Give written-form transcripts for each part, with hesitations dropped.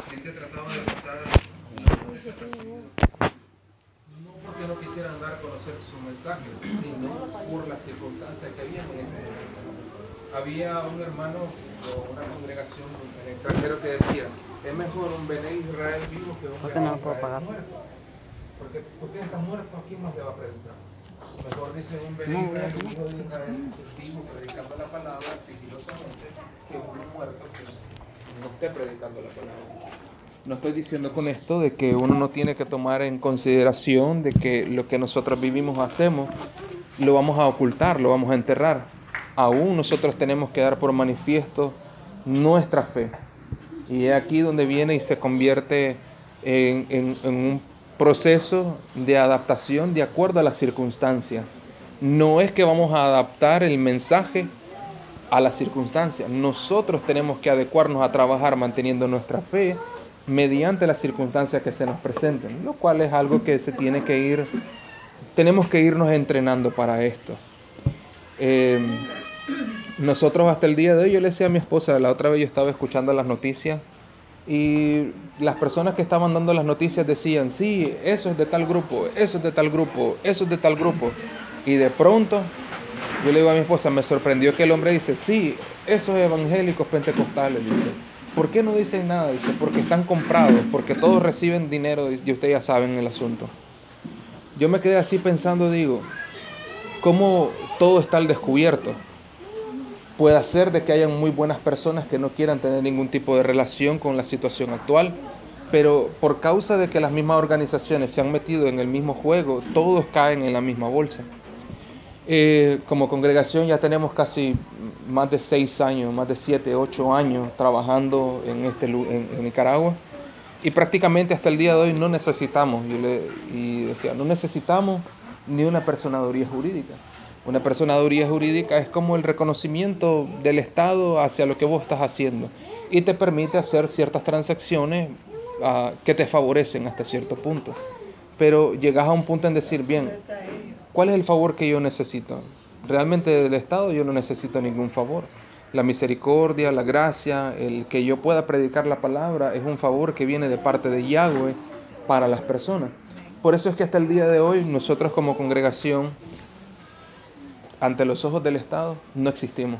sí que trataba de pasar desapercibido. No porque no quisieran dar a conocer su mensaje, sino por las circunstancias que había en ese momento. Había un hermano o una congregación en el extranjero que decía: es mejor un Bené Israel vivo que un Bené Israel muerto. ¿Por qué está muerto? ¿A quién más le va a predicar? Mejor dice un Bené Israel, hijo de Israel, vivo predicando la palabra sigilosamente, que uno muerto que no esté predicando la palabra. No estoy diciendo con esto de que uno no tiene que tomar en consideración de que lo que nosotros vivimos o hacemos lo vamos a ocultar, lo vamos a enterrar. Aún nosotros tenemos que dar por manifiesto nuestra fe. Y es aquí donde viene y se convierte en un proceso de adaptación de acuerdo a las circunstancias. No es que vamos a adaptar el mensaje a las circunstancias. Nosotros tenemos que adecuarnos a trabajar manteniendo nuestra fe mediante las circunstancias que se nos presenten, lo cual es algo que se tiene que ir, tenemos que irnos entrenando para esto. Nosotros hasta el día de hoy, yo le decía a mi esposa, la otra vez yo estaba escuchando las noticias y las personas que estaban dando las noticias decían: sí, eso es de tal grupo, eso es de tal grupo, eso es de tal grupo. Y de pronto, yo le digo a mi esposa, me sorprendió que el hombre dice: sí, esos evangélicos pentecostales, dice. ¿Por qué no dicen nada? Dice: porque están comprados, porque todos reciben dinero y ustedes ya saben el asunto. Yo me quedé así pensando, digo, ¿cómo todo está al descubierto? Puede ser de que hayan muy buenas personas que no quieran tener ningún tipo de relación con la situación actual, pero por causa de que las mismas organizaciones se han metido en el mismo juego, todos caen en la misma bolsa. Como congregación ya tenemos casi más de 6 años, más de 7, 8 años trabajando en Nicaragua, y prácticamente hasta el día de hoy no necesitamos, no necesitamos ni una personaduría jurídica. Una personaduría jurídica es como el reconocimiento del Estado hacia lo que vos estás haciendo y te permite hacer ciertas transacciones que te favorecen hasta cierto punto. Pero llegas a un punto en decir: bien, ¿cuál es el favor que yo necesito? Realmente del Estado yo no necesito ningún favor. La misericordia, la gracia, el que yo pueda predicar la palabra es un favor que viene de parte de Yahweh para las personas. Por eso es que hasta el día de hoy nosotros como congregación, ante los ojos del Estado, no existimos.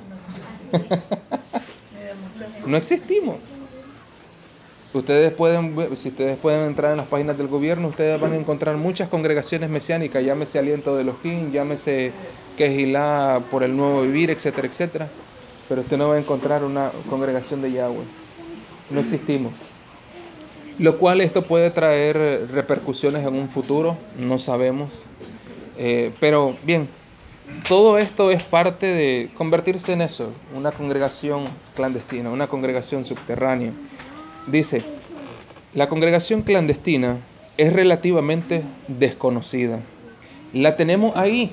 No existimos. Si ustedes pueden entrar en las páginas del gobierno, ustedes van a encontrar muchas congregaciones mesiánicas, llámese Aliento de Elohim, llámese Quejilá por el Nuevo Vivir, etcétera, etcétera. Pero usted no va a encontrar una congregación de Yahweh. No existimos. Lo cual esto puede traer repercusiones en un futuro, no sabemos. Pero bien, todo esto es parte de convertirse en eso, una congregación clandestina, una congregación subterránea. Dice: la congregación clandestina es relativamente desconocida. La tenemos ahí,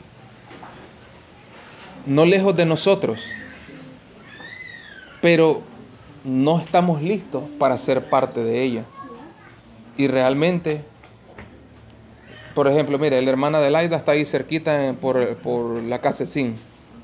no lejos de nosotros, pero no estamos listos para ser parte de ella. Y realmente, por ejemplo, mire, la hermana Adelaida está ahí cerquita por la Casecín.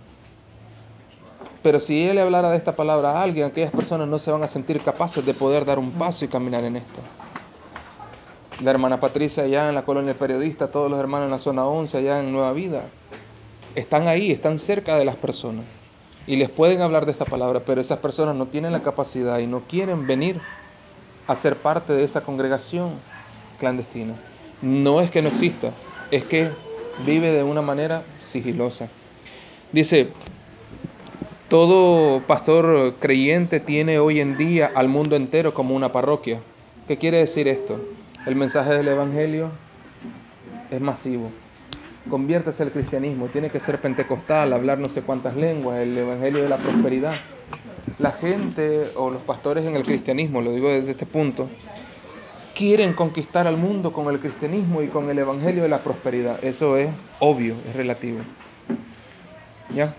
Pero si él le hablara de esta palabra a alguien, aquellas personas no se van a sentir capaces de poder dar un paso y caminar en esto. La hermana Patricia allá en la Colonia Periodista, todos los hermanos en la zona 11, allá en Nueva Vida, están ahí, están cerca de las personas y les pueden hablar de esta palabra, pero esas personas no tienen la capacidad y no quieren venir a ser parte de esa congregación clandestina. No es que no exista, es que vive de una manera sigilosa. Dice: todo pastor creyente tiene hoy en día al mundo entero como una parroquia. ¿Qué quiere decir esto? El mensaje del Evangelio es masivo. Conviértase al cristianismo, tiene que ser pentecostal, hablar no sé cuántas lenguas, el Evangelio de la prosperidad. La gente o los pastores en el cristianismo, lo digo desde este punto, quieren conquistar al mundo con el cristianismo y con el Evangelio de la prosperidad. Eso es obvio, es relativo. ¿Ya?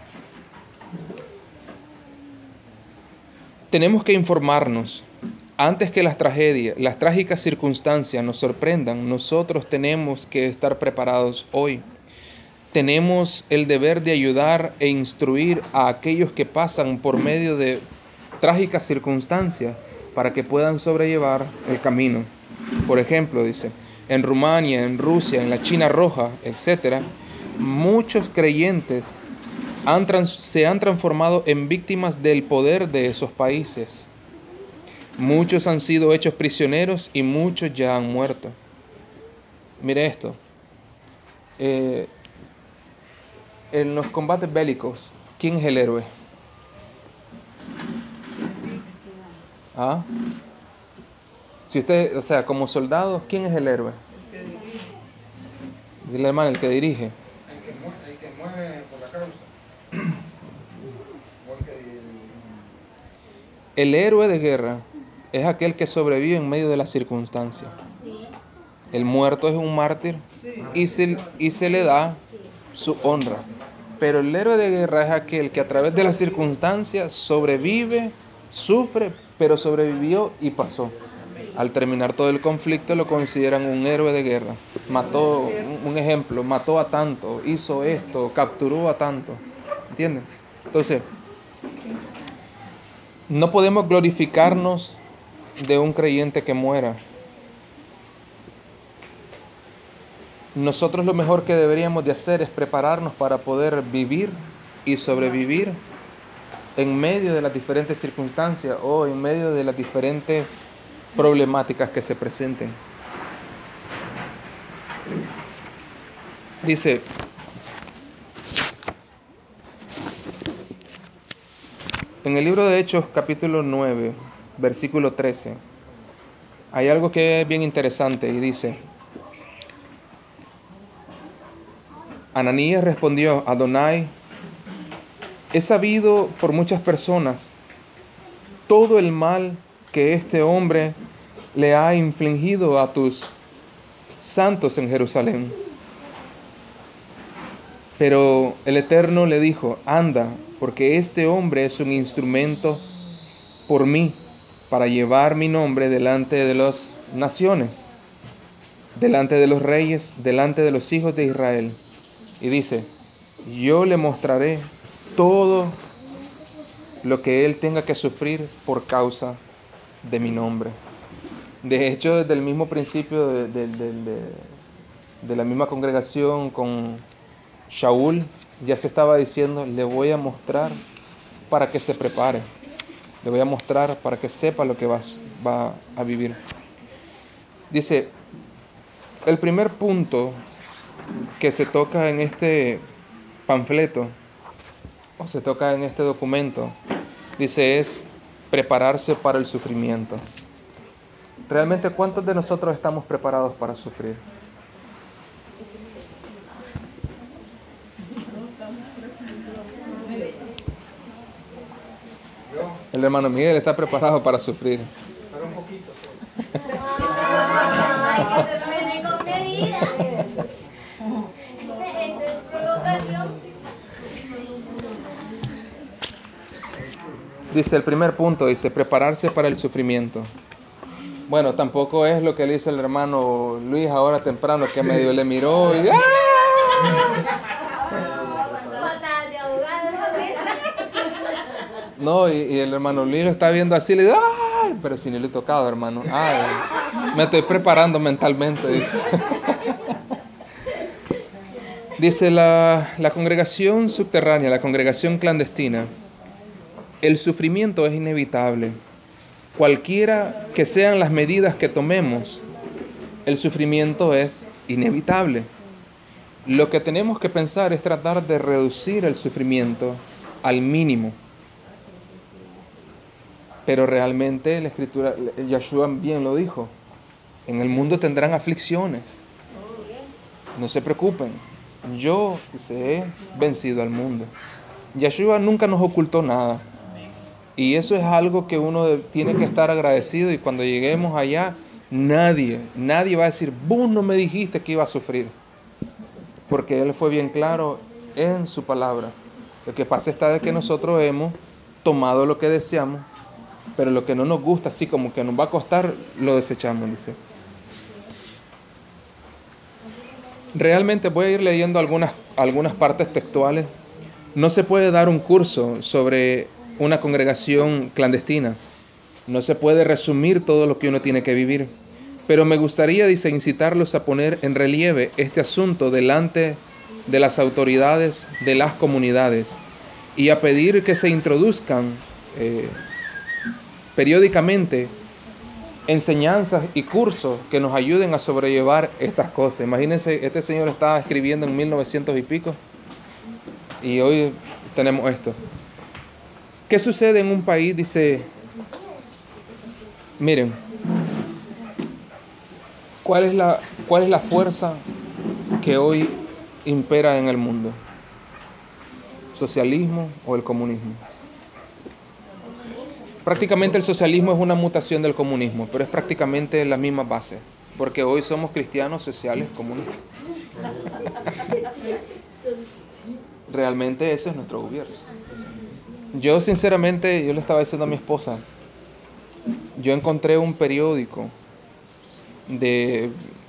Tenemos que informarnos. Antes que las tragedias, las trágicas circunstancias nos sorprendan, nosotros tenemos que estar preparados hoy. Tenemos el deber de ayudar e instruir a aquellos que pasan por medio de trágicas circunstancias para que puedan sobrellevar el camino. Por ejemplo, dice, en Rumania, en Rusia, en la China Roja, etc., muchos creyentes se han transformado en víctimas del poder de esos países. Muchos han sido hechos prisioneros y muchos ya han muerto. Mire esto. En los combates bélicos, ¿quién es el héroe? ¿Ah? Si usted, o sea, como soldado, ¿quién es el héroe? Dile, hermano, el que dirige. El que muere por la causa. El héroe de guerra es aquel que sobrevive en medio de las circunstancias. El muerto es un mártir y se le da su honra. Pero el héroe de guerra es aquel que a través de las circunstancias sobrevive, sufre, pero sobrevivió y pasó. Al terminar todo el conflicto lo consideran un héroe de guerra. Mató, un ejemplo, mató a tanto, hizo esto, capturó a tanto. ¿Entienden? Entonces, no podemos glorificarnos de un creyente que muera. Nosotros lo mejor que deberíamos de hacer es prepararnos para poder vivir y sobrevivir en medio de las diferentes circunstancias o en medio de las diferentes problemáticas que se presenten. Dice, en el libro de Hechos, capítulo 9, versículo 13, hay algo que es bien interesante y dice, Ananías respondió, Adonai, he sabido por muchas personas todo el mal que este hombre le ha infligido a tus santos en Jerusalén. Pero el Eterno le dijo, anda, porque este hombre es un instrumento por mí, para llevar mi nombre delante de las naciones, delante de los reyes, delante de los hijos de Israel. Y dice, yo le mostraré todo lo que él tenga que sufrir por causa de mi nombre. De hecho, desde el mismo principio de la misma congregación con Shaul, ya se estaba diciendo, le voy a mostrar para que se prepare. Le voy a mostrar para que sepa lo que va a vivir. Dice, el primer punto que se toca en este panfleto, o se toca en este documento, dice, es prepararse para el sufrimiento. ¿Realmente cuántos de nosotros estamos preparados para sufrir? El hermano Miguel está preparado para sufrir. Pero un poquito. Ay, que se viene con medida. Esto es provocación. Dice el primer punto, dice prepararse para el sufrimiento. Bueno, tampoco es lo que le hizo el hermano Luis ahora temprano, que medio le miró y ¡ah! Fatal de abogado, No, y el hermano Luis lo está viendo así, le dice ¡ay! Pero si ni le he tocado, hermano. Ay, me estoy preparando mentalmente, dice. Dice la congregación subterránea, la congregación clandestina, el sufrimiento es inevitable. Cualquiera que sean las medidas que tomemos, el sufrimiento es inevitable. Lo que tenemos que pensar es tratar de reducir el sufrimiento al mínimo. Pero realmente la Escritura, Yeshua bien lo dijo, en el mundo tendrán aflicciones. No se preocupen, yo he vencido al mundo. Yeshua nunca nos ocultó nada. Y eso es algo que uno tiene que estar agradecido, y cuando lleguemos allá, nadie va a decir, vos no me dijiste que iba a sufrir. Porque Él fue bien claro en su palabra. Lo que pasa está de que nosotros hemos tomado lo que deseamos, pero lo que no nos gusta, así como que nos va a costar, lo desechamos, dice. Realmente voy a ir leyendo algunas partes textuales. No se puede dar un curso sobre una congregación clandestina. No se puede resumir todo lo que uno tiene que vivir. Pero me gustaría, dice, incitarlos a poner en relieve este asunto delante de las autoridades de las comunidades y a pedir que se introduzcan periódicamente enseñanzas y cursos que nos ayuden a sobrellevar estas cosas. Imagínense, este señor estaba escribiendo en 1900 y pico y hoy tenemos esto. ¿Qué sucede en un país? Dice, miren, ¿cuál es la fuerza que hoy impera en el mundo? ¿Socialismo o el comunismo? Prácticamente el socialismo es una mutación del comunismo, pero es prácticamente la misma base, porque hoy somos cristianos, sociales, comunistas. Realmente ese es nuestro gobierno. Yo sinceramente, yo le estaba diciendo a mi esposa, yo encontré un periódico de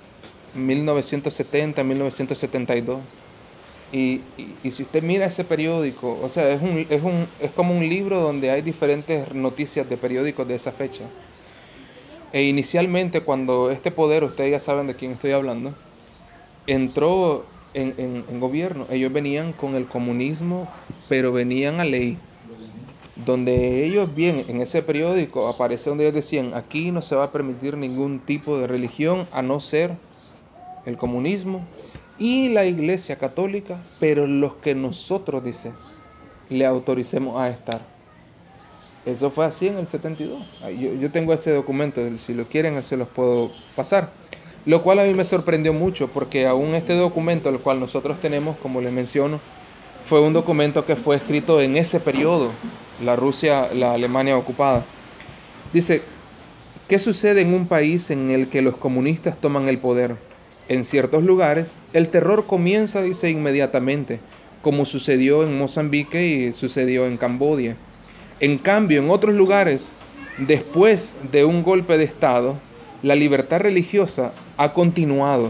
1970, 1972. Y si usted mira ese periódico, o sea, es como un libro donde hay diferentes noticias de periódicos de esa fecha. E inicialmente cuando este poder, ustedes ya saben de quién estoy hablando, entró en gobierno, ellos venían con el comunismo, pero venían a ley. Donde ellos bien, en ese periódico aparece donde ellos decían, aquí no se va a permitir ningún tipo de religión a no ser el comunismo y la Iglesia Católica, pero los que nosotros, dice, le autoricemos a estar. Eso fue así en el 72. Yo tengo ese documento, si lo quieren se los puedo pasar. Lo cual a mí me sorprendió mucho, porque aún este documento, el cual nosotros tenemos, como les menciono, fue un documento que fue escrito en ese periodo, la Alemania ocupada. Dice, ¿qué sucede en un país en el que los comunistas toman el poder? En ciertos lugares, el terror comienza, dice, inmediatamente, como sucedió en Mozambique y sucedió en Camboya. En cambio, en otros lugares, después de un golpe de Estado, la libertad religiosa ha continuado.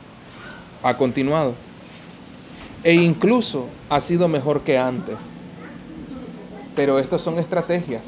E incluso ha sido mejor que antes. Pero estas son estrategias.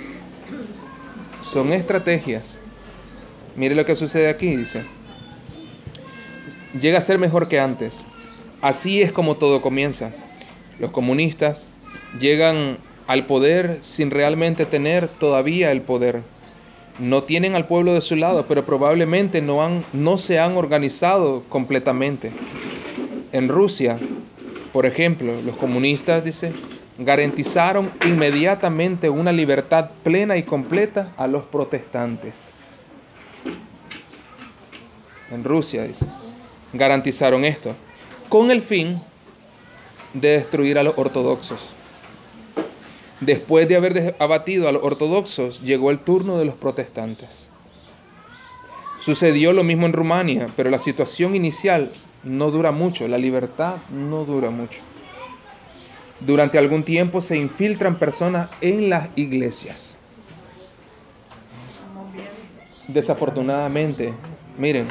Mire lo que sucede aquí, dice. Llega a ser mejor que antes. Así es como todo comienza. Los comunistas llegan al poder sin realmente tener todavía el poder. No tienen al pueblo de su lado, pero probablemente no se han organizado completamente. En Rusia, por ejemplo, los comunistas, dice, garantizaron inmediatamente una libertad plena y completa a los protestantes. En Rusia, dice, garantizaron esto, con el fin de destruir a los ortodoxos. Después de haber abatido a los ortodoxos, llegó el turno de los protestantes. Sucedió lo mismo en Rumania, pero la situación inicial no dura mucho, la libertad no dura mucho. Durante algún tiempo se infiltran personas en las iglesias. Desafortunadamente, miren,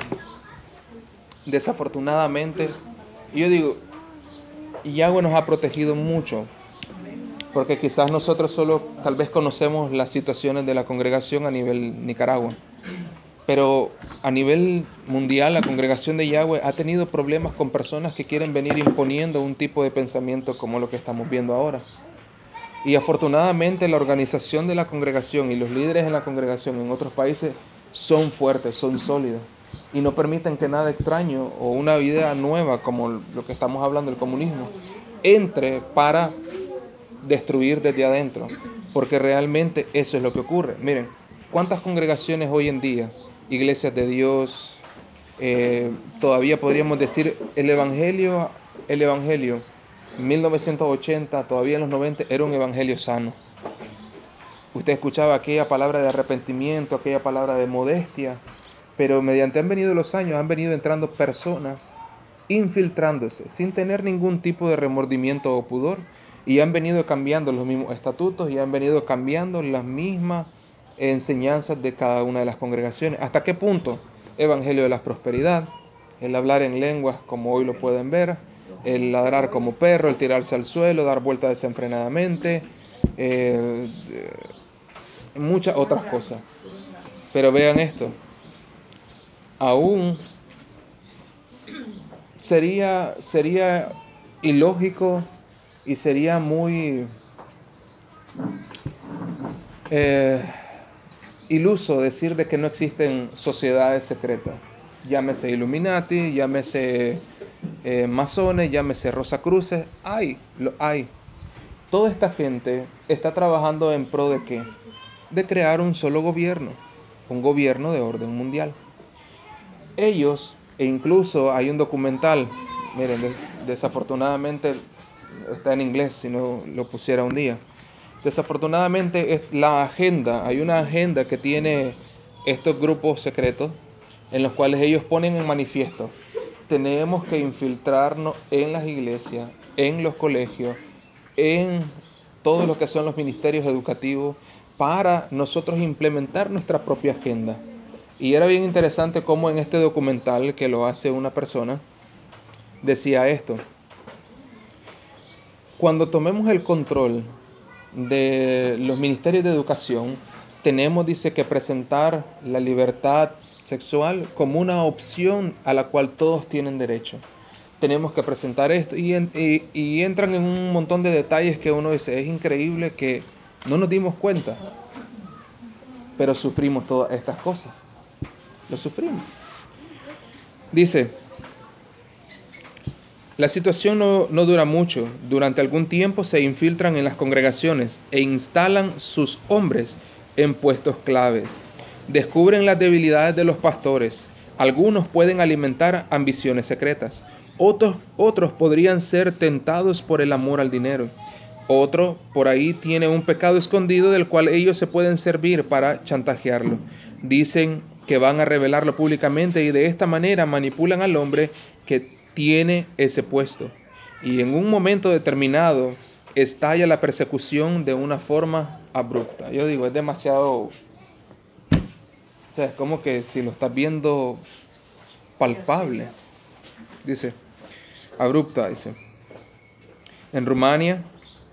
yo digo, Yahweh nos ha protegido mucho, porque quizás nosotros solo tal vez conocemos las situaciones de la congregación a nivel Nicaragua, pero a nivel mundial la congregación de Yahweh ha tenido problemas con personas que quieren venir imponiendo un tipo de pensamiento como lo que estamos viendo ahora. Y afortunadamente la organización de la congregación y los líderes en la congregación en otros países son fuertes, son sólidos y no permiten que nada extraño o una idea nueva como lo que estamos hablando del comunismo entre para destruir desde adentro, porque realmente eso es lo que ocurre. Miren, ¿cuántas congregaciones hoy en día, iglesias de Dios, todavía podríamos decir el evangelio, 1980, todavía en los 90, era un evangelio sano? Usted escuchaba aquella palabra de arrepentimiento, aquella palabra de modestia, pero mediante han venido los años, han venido entrando personas infiltrándose sin tener ningún tipo de remordimiento o pudor, y han venido cambiando los mismos estatutos y han venido cambiando las mismas enseñanzas de cada una de las congregaciones. ¿Hasta qué punto? Evangelio de la prosperidad, el hablar en lenguas como hoy lo pueden ver, el ladrar como perro, el tirarse al suelo, dar vueltas desenfrenadamente, muchas otras cosas. Pero vean esto, aún sería ilógico y sería muy iluso decir de que no existen sociedades secretas. Llámese Illuminati, llámese masones, llámese Rosacruces, lo hay. Toda esta gente está trabajando en pro de ¿qué? De crear un solo gobierno, un gobierno de orden mundial. Ellos, e incluso hay un documental, miren, desafortunadamente está en inglés, si no lo pusiera un día. Desafortunadamente es la agenda, hay una agenda que tiene estos grupos secretos en los cuales ellos ponen en manifiesto: tenemos que infiltrarnos en las iglesias, en los colegios, en todo lo que son los ministerios educativos, para nosotros implementar nuestra propia agenda. Y era bien interesante cómo en este documental, que lo hace una persona, decía esto: cuando tomemos el control de los ministerios de educación, tenemos, dice, que presentar la libertad sexual como una opción a la cual todos tienen derecho. Tenemos que presentar esto y entran en un montón de detalles que uno dice, es increíble que no nos dimos cuenta, pero sufrimos todas estas cosas. Lo sufrimos. Dice, la situación no dura mucho. Durante algún tiempo se infiltran en las congregaciones e instalan sus hombres en puestos claves. Descubren las debilidades de los pastores. Algunos pueden alimentar ambiciones secretas. Otros podrían ser tentados por el amor al dinero. Otro por ahí tiene un pecado escondido del cual ellos se pueden servir para chantajearlo. Dicen que van a revelarlo públicamente y de esta manera manipulan al hombre que tiene ese puesto. Y en un momento determinado estalla la persecución de una forma abrupta. Yo digo, es demasiado... O sea, es como que si lo estás viendo palpable. Dice, abrupta, dice. En Rumania,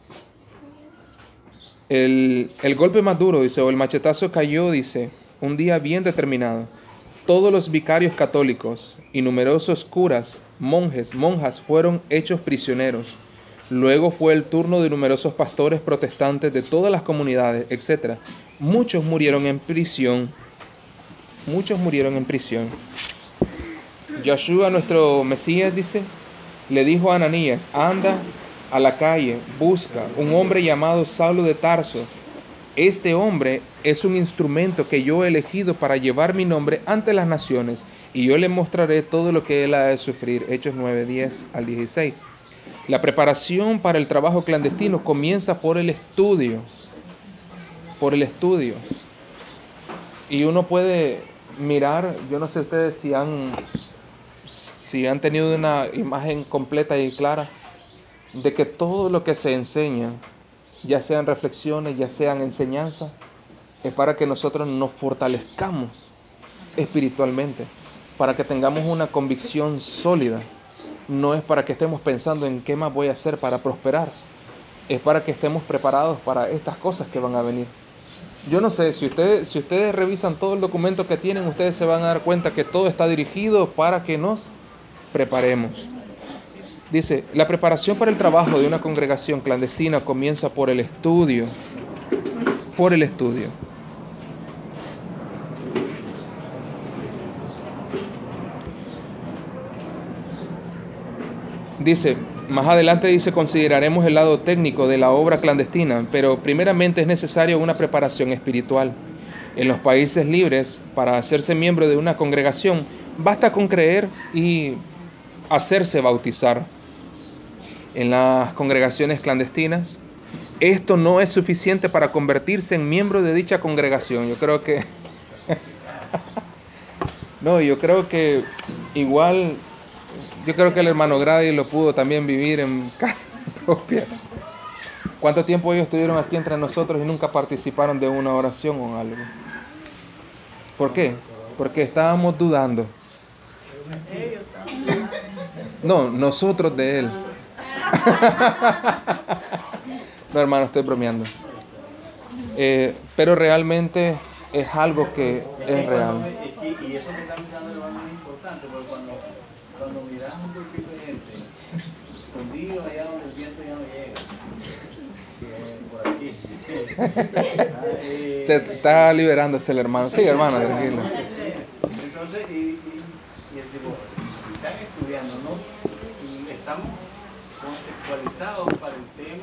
el golpe más duro, dice, o el machetazo cayó, dice, un día bien determinado. Todos los vicarios católicos y numerosos curas, monjas fueron hechos prisioneros. Luego fue el turno de numerosos pastores protestantes de todas las comunidades, etc. Muchos murieron en prisión. Yeshua, nuestro Mesías, dice, le dijo a Ananías, anda a la calle, busca un hombre llamado Saulo de Tarso. Este hombre es un instrumento que yo he elegido para llevar mi nombre ante las naciones, y yo le mostraré todo lo que él ha de sufrir. Hechos 9, 10 al 16. La preparación para el trabajo clandestino comienza por el estudio. Y uno puede mirar, yo no sé ustedes si han tenido una imagen completa y clara de que todo lo que se enseña, ya sean reflexiones, ya sean enseñanzas, es para que nosotros nos fortalezcamos espiritualmente, para que tengamos una convicción sólida. No es para que estemos pensando en qué más voy a hacer para prosperar, es para que estemos preparados para estas cosas que van a venir. Yo no sé, si ustedes revisan todo el documento que tienen, ustedes se van a dar cuenta que todo está dirigido para que nos preparemos. Dice, la preparación para el trabajo de una congregación clandestina comienza por el estudio. Dice, más adelante dice, consideraremos el lado técnico de la obra clandestina, pero primeramente es necesaria una preparación espiritual. En los países libres, para hacerse miembro de una congregación, basta con creer y hacerse bautizar. En las congregaciones clandestinas, esto no es suficiente para convertirse en miembro de dicha congregación. Yo creo que... igual... Yo creo que el hermano Grady lo pudo también vivir en carne propia. ¿Cuánto tiempo ellos estuvieron aquí entre nosotros y nunca participaron de una oración o algo? ¿Por qué? Porque estábamos dudando. No, nosotros de él. No, hermano, estoy bromeando. Pero realmente es algo que es real. Y eso que estamos dando hermano es importante, porque cuando miras un grupito de gente escondido allá donde el viento ya no llega, por aquí. Se está liberándose el hermano. Sí, hermano, tranquilo. Entonces, y el tipo, si están estudiando, ¿no? Y estamos conceptualizados para el tema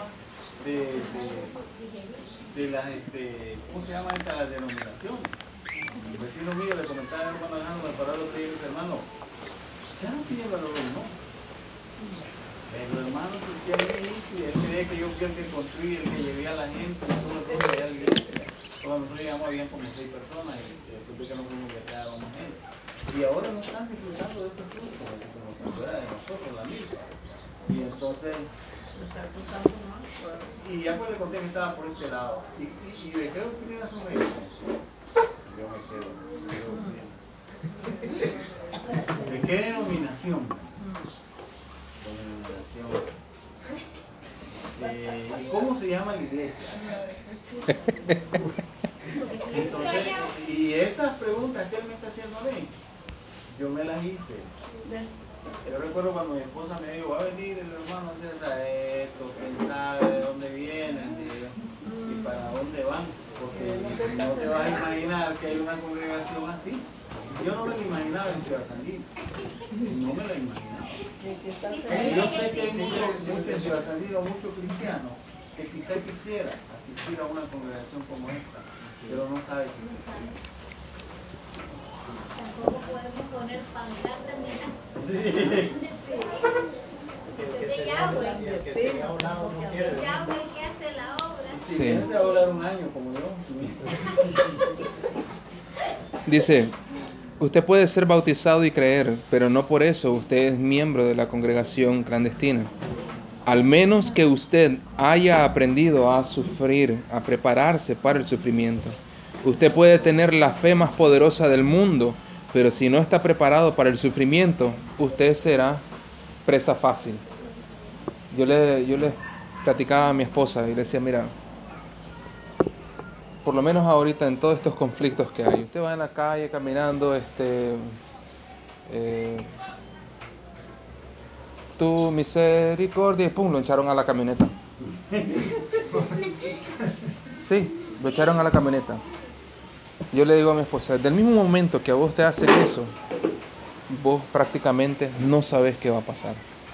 de las, ¿cómo se llama esta denominación? El vecino mío le comentaba a hermano Alejandro, me paró el otro día y dice, hermano, ya no tiene valor, ¿no? Pero hermano, porque él me hizo y él cree que yo fui el que construí, el que llevé a la gente, todo el mundo allá a la iglesia. Cuando nosotros llegamos habían como 6 personas y después de que nos fuimos ya quedábamos más gente. Y ahora no están disfrutando de ese fruto, porque se nos fuera de nosotros la misma. Y entonces, y ya pues le conté que estaba por este lado. Y de qué doctrina son ellos. Yo me quedo bien. ¿De qué denominación? ¿Y cómo se llama la iglesia? Entonces, y esas preguntas que él me está haciendo a mí, yo me las hice. Yo recuerdo cuando mi esposa me dijo, va a venir el hermano César, esto, quién sabe de dónde vienen y para dónde van, porque no te vas a imaginar que hay una congregación así. Yo no me lo imaginaba en Ciudad Sandino, no me lo imaginaba. Yo sé que hay muchos en Ciudad Sandino, muchos cristianos, que quizás quisiera asistir a una congregación como esta, pero no sabe qué es. Tampoco podemos poner pancartas ni nada. Sí. De Yahweh. Que se vea a un lado no quiere. Yahweh el que hace la obra. Si Sí. bien se va a durar un año, como yo. Dice, usted puede ser bautizado y creer, pero no por eso usted es miembro de la congregación clandestina. Al menos que usted haya aprendido a sufrir, a prepararse para el sufrimiento. Usted puede tener la fe más poderosa del mundo, pero si no está preparado para el sufrimiento, usted será presa fácil. Yo le platicaba a mi esposa y le decía, mira, por lo menos ahorita en todos estos conflictos que hay, usted va en la calle caminando, tu misericordia, y pum, lo echaron a la camioneta. Sí, lo echaron a la camioneta. Yo le digo a mi esposa, desde el mismo momento que a vos te hacen eso, vos prácticamente no sabes qué va a pasar.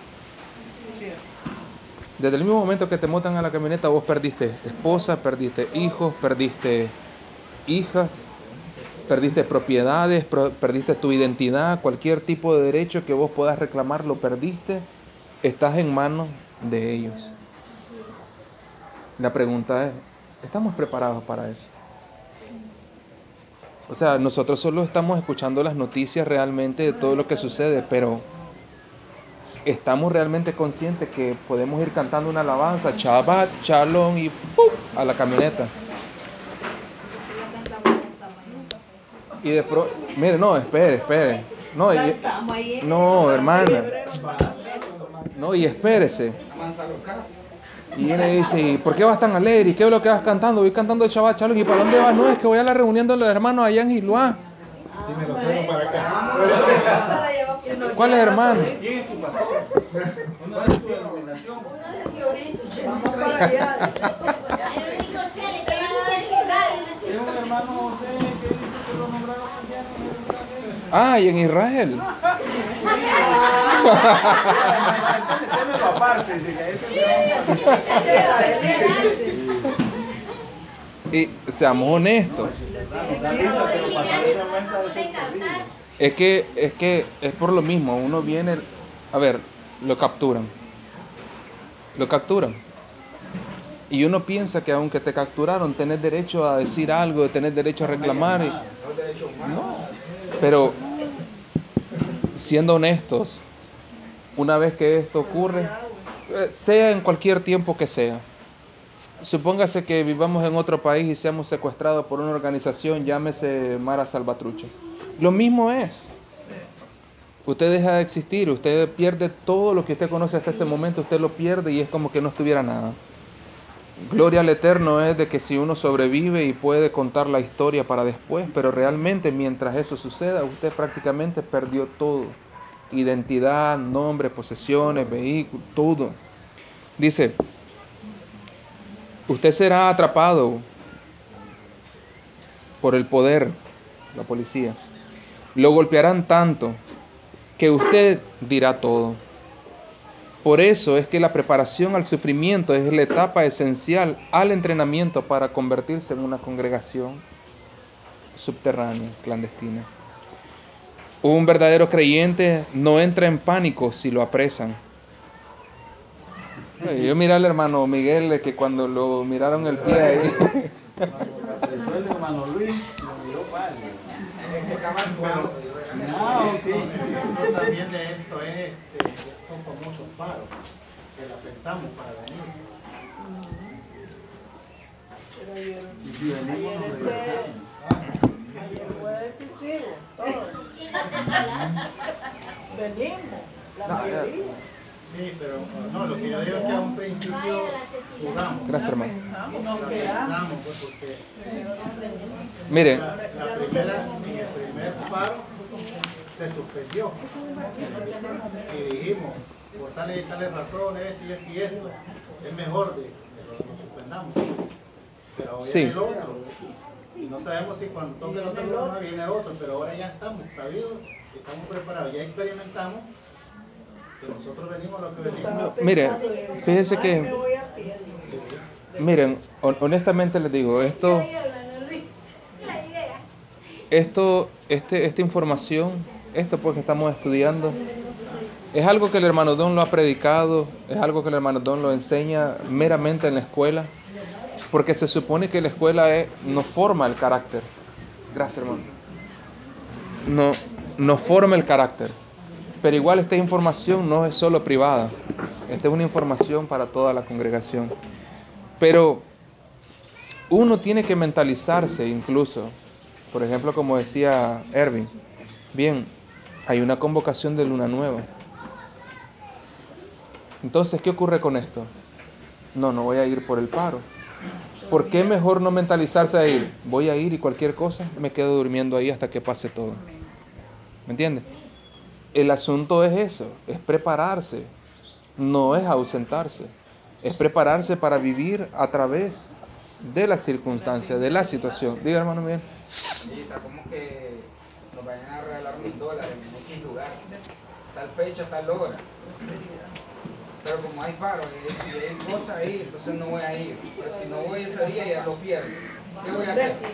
Desde el mismo momento que te montan a la camioneta, vos perdiste esposa, perdiste hijos, perdiste hijas, perdiste propiedades, perdiste tu identidad, cualquier tipo de derecho que vos puedas reclamar, lo perdiste, estás en manos de ellos. La pregunta es, ¿estamos preparados para eso? O sea, nosotros solo estamos escuchando las noticias realmente de todo lo que sucede, pero ¿estamos realmente conscientes que podemos ir cantando una alabanza, Shabbat, Shalom y ¡pum!, a la camioneta? Y de pronto, mire, no, espere. No, hermana. No, y espérese. Y viene y dice, ¿por qué vas tan alegre? ¿Y qué es lo que vas cantando? Voy cantando Shabbat, Shalom. ¿Y para dónde vas? No, es que voy a la reunión de los hermanos allá en Giluá. Y me lo traigo para acá. ¿Cuáles hermanos? ¿Quién es tu pastor? ¿Una de tu denominación? El único chale que va a dar Es un hermano José que dice que lo nombraron anciano en Jerusalén. Ah, y en Israel. Témelo aparte, dice que Y seamos honestos. da risa, pero pasar ese momento a veces es terrible. Es que es por lo mismo. Uno viene, a ver, lo capturan. Y uno piensa que aunque te capturaron, tenés derecho a decir algo, tenés derecho a reclamar. No, pero siendo honestos, una vez que esto ocurre, sea en cualquier tiempo que sea, supóngase que vivamos en otro país y seamos secuestrados por una organización, llámese Mara Salvatrucha. Lo mismo es. Usted deja de existir, usted pierde todo lo que usted conoce hasta ese momento, usted lo pierde y es como que no estuviera nada. Gloria al Eterno es de que si uno sobrevive y puede contar la historia para después, pero realmente mientras eso suceda, usted prácticamente perdió todo. Identidad, nombre, posesiones, vehículos, todo. Dice, usted será atrapado por el poder, la policía. Lo golpearán tanto que usted dirá todo. Por eso es que la preparación al sufrimiento es la etapa esencial al entrenamiento para convertirse en una congregación subterránea, clandestina. Un verdadero creyente no entra en pánico si lo apresan. Yo miré al hermano Miguel que cuando lo miraron el pie ahí. Eso el hermano Luis lo miró padre. Pero también de esto es estos famosos paros que la pensamos para venir. Y si venimos nos regresamos. Venimos, la mayoría. Sí, pero no, lo que yo digo es que a un principio jugamos. Gracias, hermano. La pensamos, pues, porque Miren, en el primer paro se suspendió. Y dijimos, por tales y tales razones, esto y esto, es mejor de que lo suspendamos. Pero ahora Sí. viene el otro. Y no sabemos si cuando toque el otro programa viene otro, pero ahora ya estamos sabidos, estamos preparados, ya experimentamos que nosotros venimos a lo que venimos. mire, fíjense que, miren, honestamente les digo, esta información, esto pues que estamos estudiando, es algo que el hermano Don lo ha predicado, es algo que el hermano Don lo enseña meramente en la escuela, porque se supone que la escuela nos forma el carácter. Gracias, hermano. No forma el carácter. Pero igual esta información no es solo privada. Esta es una información para toda la congregación. Pero uno tiene que mentalizarse incluso. Por ejemplo, como decía Erwin. Bien, hay una convocación de luna nueva. Entonces, ¿qué ocurre con esto? No voy a ir por el paro. ¿Por qué mejor no mentalizarse a ir? Voy a ir y cualquier cosa me quedo durmiendo ahí hasta que pase todo. ¿Me entiendes? El asunto es eso, es prepararse, no es ausentarse, es prepararse para vivir a través de las circunstancias, de la situación. Diga, hermano Miguel. Sí, está como que nos vayan a regalar $1000 en X lugar, tal fecha, tal hora. Pero como hay paro y hay cosas ahí, entonces no voy a ir. Pero si no voy ese día ya lo pierdo. ¿Qué voy a hacer?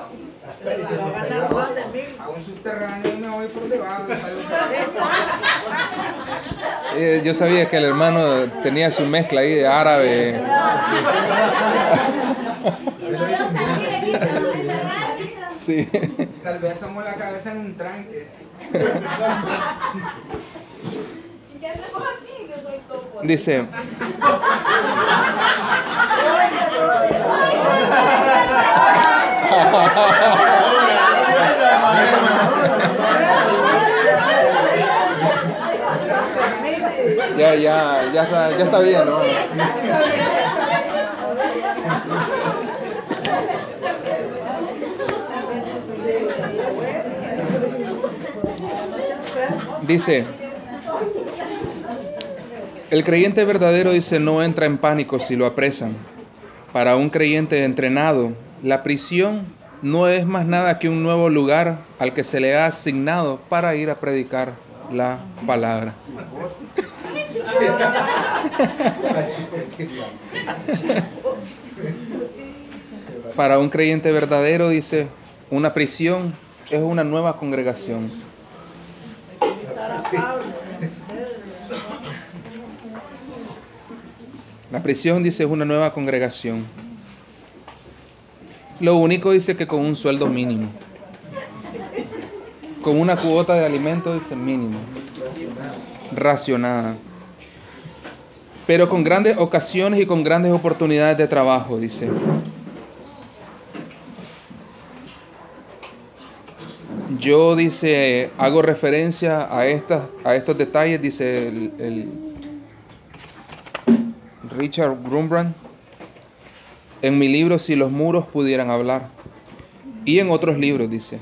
A un subterráneo y me voy por debajo y salgo por Yo sabía que el hermano tenía su mezcla ahí de árabe. Sí. Tal vez somos la cabeza en un tranque. Dice, ya está bien, ¿no? Dice, el creyente verdadero, dice, no entra en pánico si lo apresan. Para un creyente entrenado, la prisión no es más nada que un nuevo lugar al que se le ha asignado para ir a predicar la palabra. Para un creyente verdadero, dice, una prisión es una nueva congregación. La prisión, dice, es una nueva congregación. Lo único, dice, que con un sueldo mínimo. Con una cuota de alimento, dice, mínimo. Racionada. Pero con grandes ocasiones y con grandes oportunidades de trabajo, dice. Yo, dice, hago referencia a estos detalles, dice el Richard Brumbrand, en mi libro Si los muros pudieran hablar. Y en otros libros dice.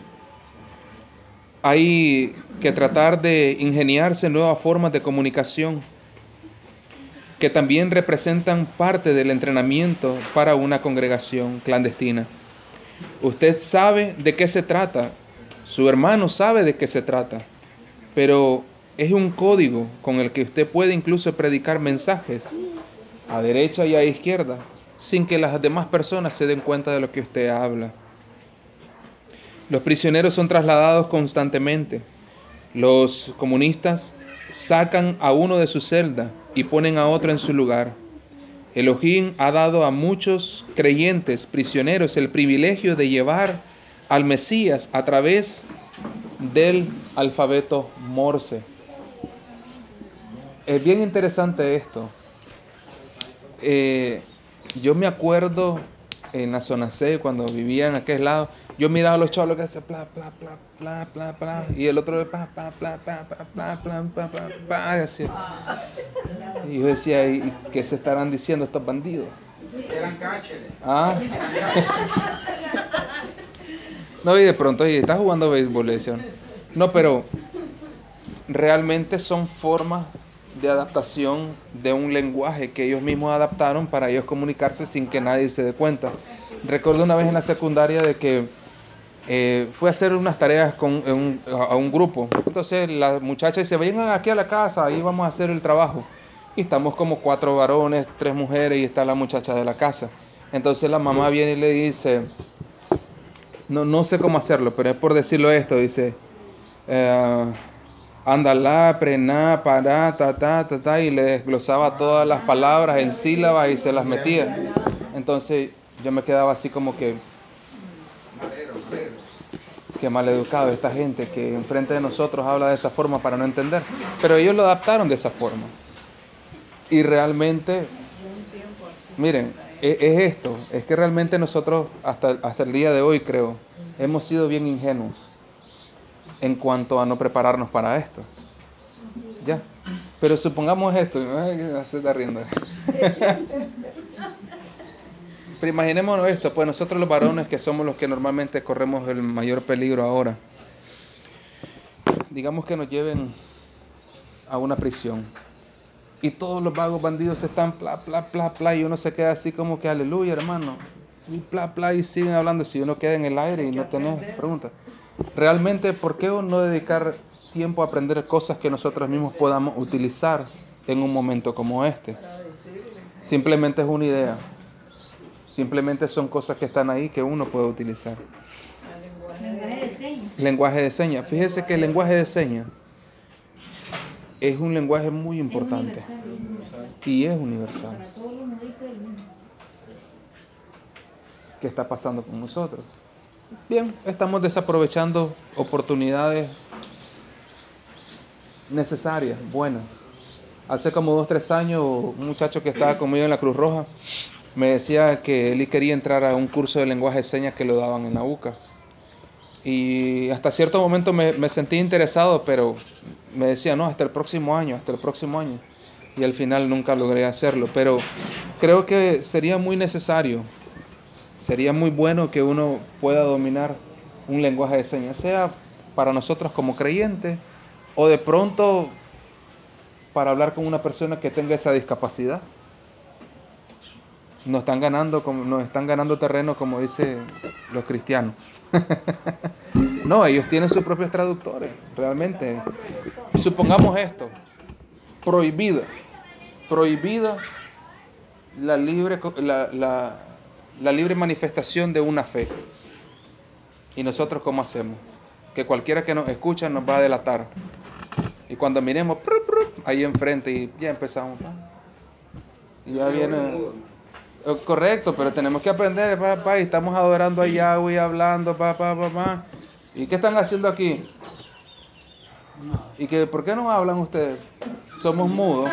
Hay que tratar de ingeniarse nuevas formas de comunicación que también representan parte del entrenamiento para una congregación clandestina. Usted sabe de qué se trata, su hermano sabe de qué se trata, pero es un código con el que usted puede incluso predicar mensajes a derecha y a izquierda sin que las demás personas se den cuenta de lo que usted habla. Los prisioneros son trasladados constantemente. Los comunistas sacan a uno de su celda y ponen a otro en su lugar. Elohim ha dado a muchos creyentes prisioneros el privilegio de llevar al Mesías a través del alfabeto Morse. Es bien interesante esto. Yo me acuerdo en la zona C, cuando vivía en aquel lado, yo miraba a los chavos que hacían pla, pla, pla, pla, pla, pla, y el otro pla, pla, pla, pla, pla, pla, pla, pla, pla, pla, y así. Y yo decía, ¿y qué se estarán diciendo estos bandidos? Eran cácheres. Ah. No, y de pronto, y estás jugando béisbol, le decían. No, pero realmente son formas de adaptación de un lenguaje que ellos mismos adaptaron para ellos comunicarse sin que nadie se dé cuenta. Recuerdo una vez en la secundaria de que fui a hacer unas tareas a un grupo. Entonces la muchacha dice, vengan aquí a la casa, ahí vamos a hacer el trabajo. Y estamos como 4 varones, 3 mujeres y está la muchacha de la casa. Entonces la mamá viene y le dice, no sé cómo hacerlo, pero es por decirlo esto, dice, andalá, prená, pará, ta, y le desglosaba todas las palabras en sílabas y se las metía. Entonces yo me quedaba así como que, qué maleducado esta gente que enfrente de nosotros habla de esa forma para no entender. Pero ellos lo adaptaron de esa forma. Y realmente, miren, es esto, es que realmente nosotros hasta el día de hoy, creo, hemos sido bien ingenuos en cuanto a no prepararnos para esto. Ya. Pero supongamos esto, se está riendo. Pero imaginémonos esto, pues nosotros los varones que somos los que normalmente corremos el mayor peligro ahora. Digamos que nos lleven a una prisión. Y todos los vagos bandidos están pla, pla, pla, pla, y uno se queda así como que aleluya, hermano. Y pla, pla, y siguen hablando. Si uno queda en el aire y no tenés preguntas. Realmente, ¿por qué no dedicar tiempo a aprender cosas que nosotros mismos podamos utilizar en un momento como este? Simplemente es una idea. Simplemente son cosas que están ahí que uno puede utilizar. Lenguaje de señas. Lenguaje de señas. Fíjese que el lenguaje de señas es un lenguaje muy importante y es universal. Para todos los moditos del mundo. ¿Qué está pasando con nosotros? Bien, estamos desaprovechando oportunidades necesarias, buenas. Hace como 2 o 3 años, un muchacho que estaba conmigo en la Cruz Roja me decía que él quería entrar a un curso de lenguaje de señas que lo daban en la UCA. Y hasta cierto momento me sentí interesado, pero me decía, no, hasta el próximo año. Y al final nunca logré hacerlo. Pero creo que sería muy necesario, sería muy bueno que uno pueda dominar un lenguaje de señas, sea para nosotros como creyentes o de pronto para hablar con una persona que tenga esa discapacidad. Nos están ganando terreno, como dicen los cristianos. No, ellos tienen sus propios traductores, realmente. Supongamos esto, prohibida la libre manifestación de una fe. ¿Y nosotros cómo hacemos? Que cualquiera que nos escucha nos va a delatar. Y cuando miremos, ahí enfrente, y ya empezamos. Y ya viene... Correcto, pero tenemos que aprender, y estamos adorando a Yahweh, hablando, ¿Y qué están haciendo aquí? ¿Y por qué no hablan ustedes? Somos mudos.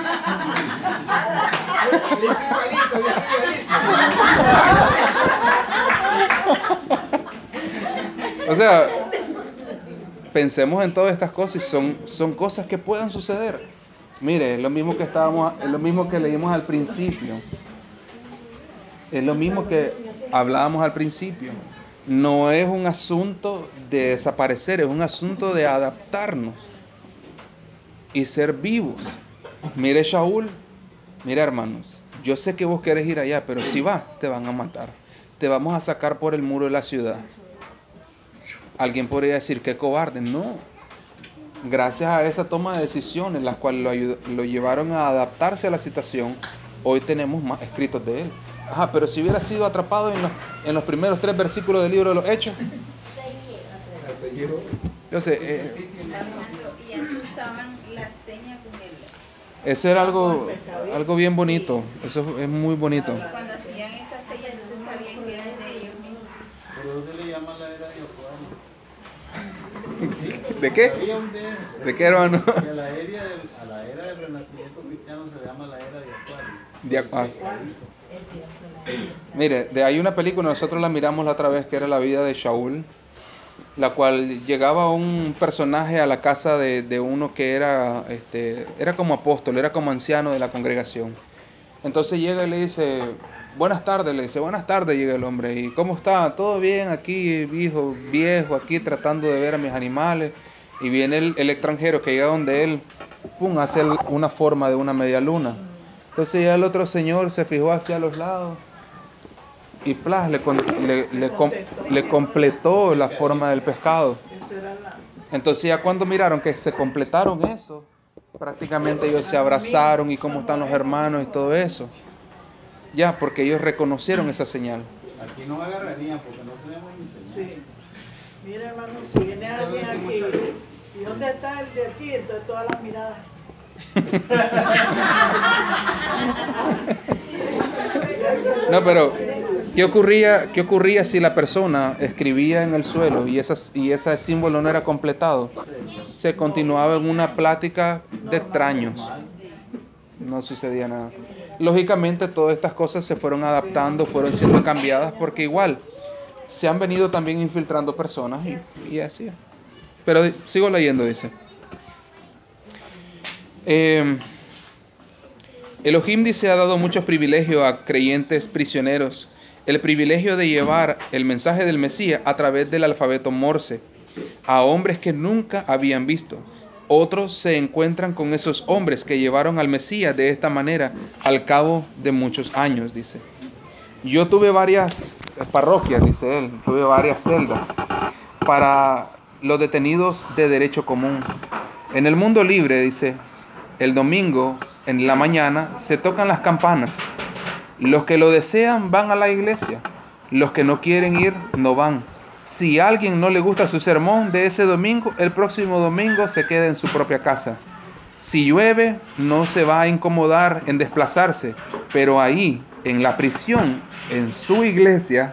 O sea, pensemos en todas estas cosas y son cosas que puedan suceder. Mire, es lo mismo que leímos al principio. Es lo mismo que hablábamos al principio. No es un asunto de desaparecer, es un asunto de adaptarnos y ser vivos. Mire, Shaul, mira, hermanos, yo sé que vos querés ir allá, pero si vas, te van a matar. Te vamos a sacar por el muro de la ciudad. Alguien podría decir, qué cobarde. No. Gracias a esa toma de decisiones, las cuales lo llevaron a adaptarse a la situación, hoy tenemos más escritos de él. Ajá, pero si hubiera sido atrapado en los primeros 3 versículos del libro de los Hechos. Entonces, Y antes usaban las señas con él. eso era algo bien bonito. Eso es muy bonito. Y cuando hacían esas señas, entonces sabían que eran de ellos mismos. Por eso se le llama la era de Acuario. ¿De qué? Había un de ¿De qué, hermano? que a la era del renacimiento cristiano se le llama la era de Acuario. Mire, hay una película, nosotros la miramos la otra vez, que era la vida de Shaul, la cual llegaba un personaje a la casa de uno que era como apóstol, era como anciano de la congregación. Entonces llega y le dice, buenas tardes, llega el hombre, ¿y cómo está? Todo bien aquí, hijo viejo, aquí tratando de ver a mis animales. Y viene el extranjero que llega donde él, pum, hace una forma de una media luna. Entonces ya el otro señor se fijó hacia los lados y plas, le completó la forma del pescado. Entonces ya cuando miraron que se completaron eso, prácticamente ellos se abrazaron y cómo están los hermanos y todo eso. Ya, porque ellos reconocieron esa señal. Aquí no agarrarían porque no tenemos ni señal. Sí. Mira, hermano, si viene alguien aquí, ¿y dónde está el de aquí? Entonces todas las miradas. No, pero ¿qué ocurría si la persona escribía en el suelo y ese símbolo no era completado? Se continuaba en una plática de extraños. No sucedía nada. Lógicamente todas estas cosas se fueron adaptando, fueron siendo cambiadas, porque igual se han venido también infiltrando personas y así es. Pero sigo leyendo, dice. Elohim dice ha dado muchos privilegios a creyentes prisioneros. El privilegio de llevar el mensaje del Mesías a través del alfabeto Morse a hombres que nunca habían visto. Otros se encuentran con esos hombres que llevaron al Mesías de esta manera al cabo de muchos años, dice. Yo tuve varias parroquias, dice él, tuve varias celdas para los detenidos de derecho común. En el mundo libre, dice, el domingo en la mañana se tocan las campanas. Los que lo desean van a la iglesia. Los que no quieren ir no van. Si a alguien no le gusta su sermón de ese domingo, el próximo domingo se queda en su propia casa. Si llueve, no se va a incomodar en desplazarse, pero ahí, en la prisión, en su iglesia,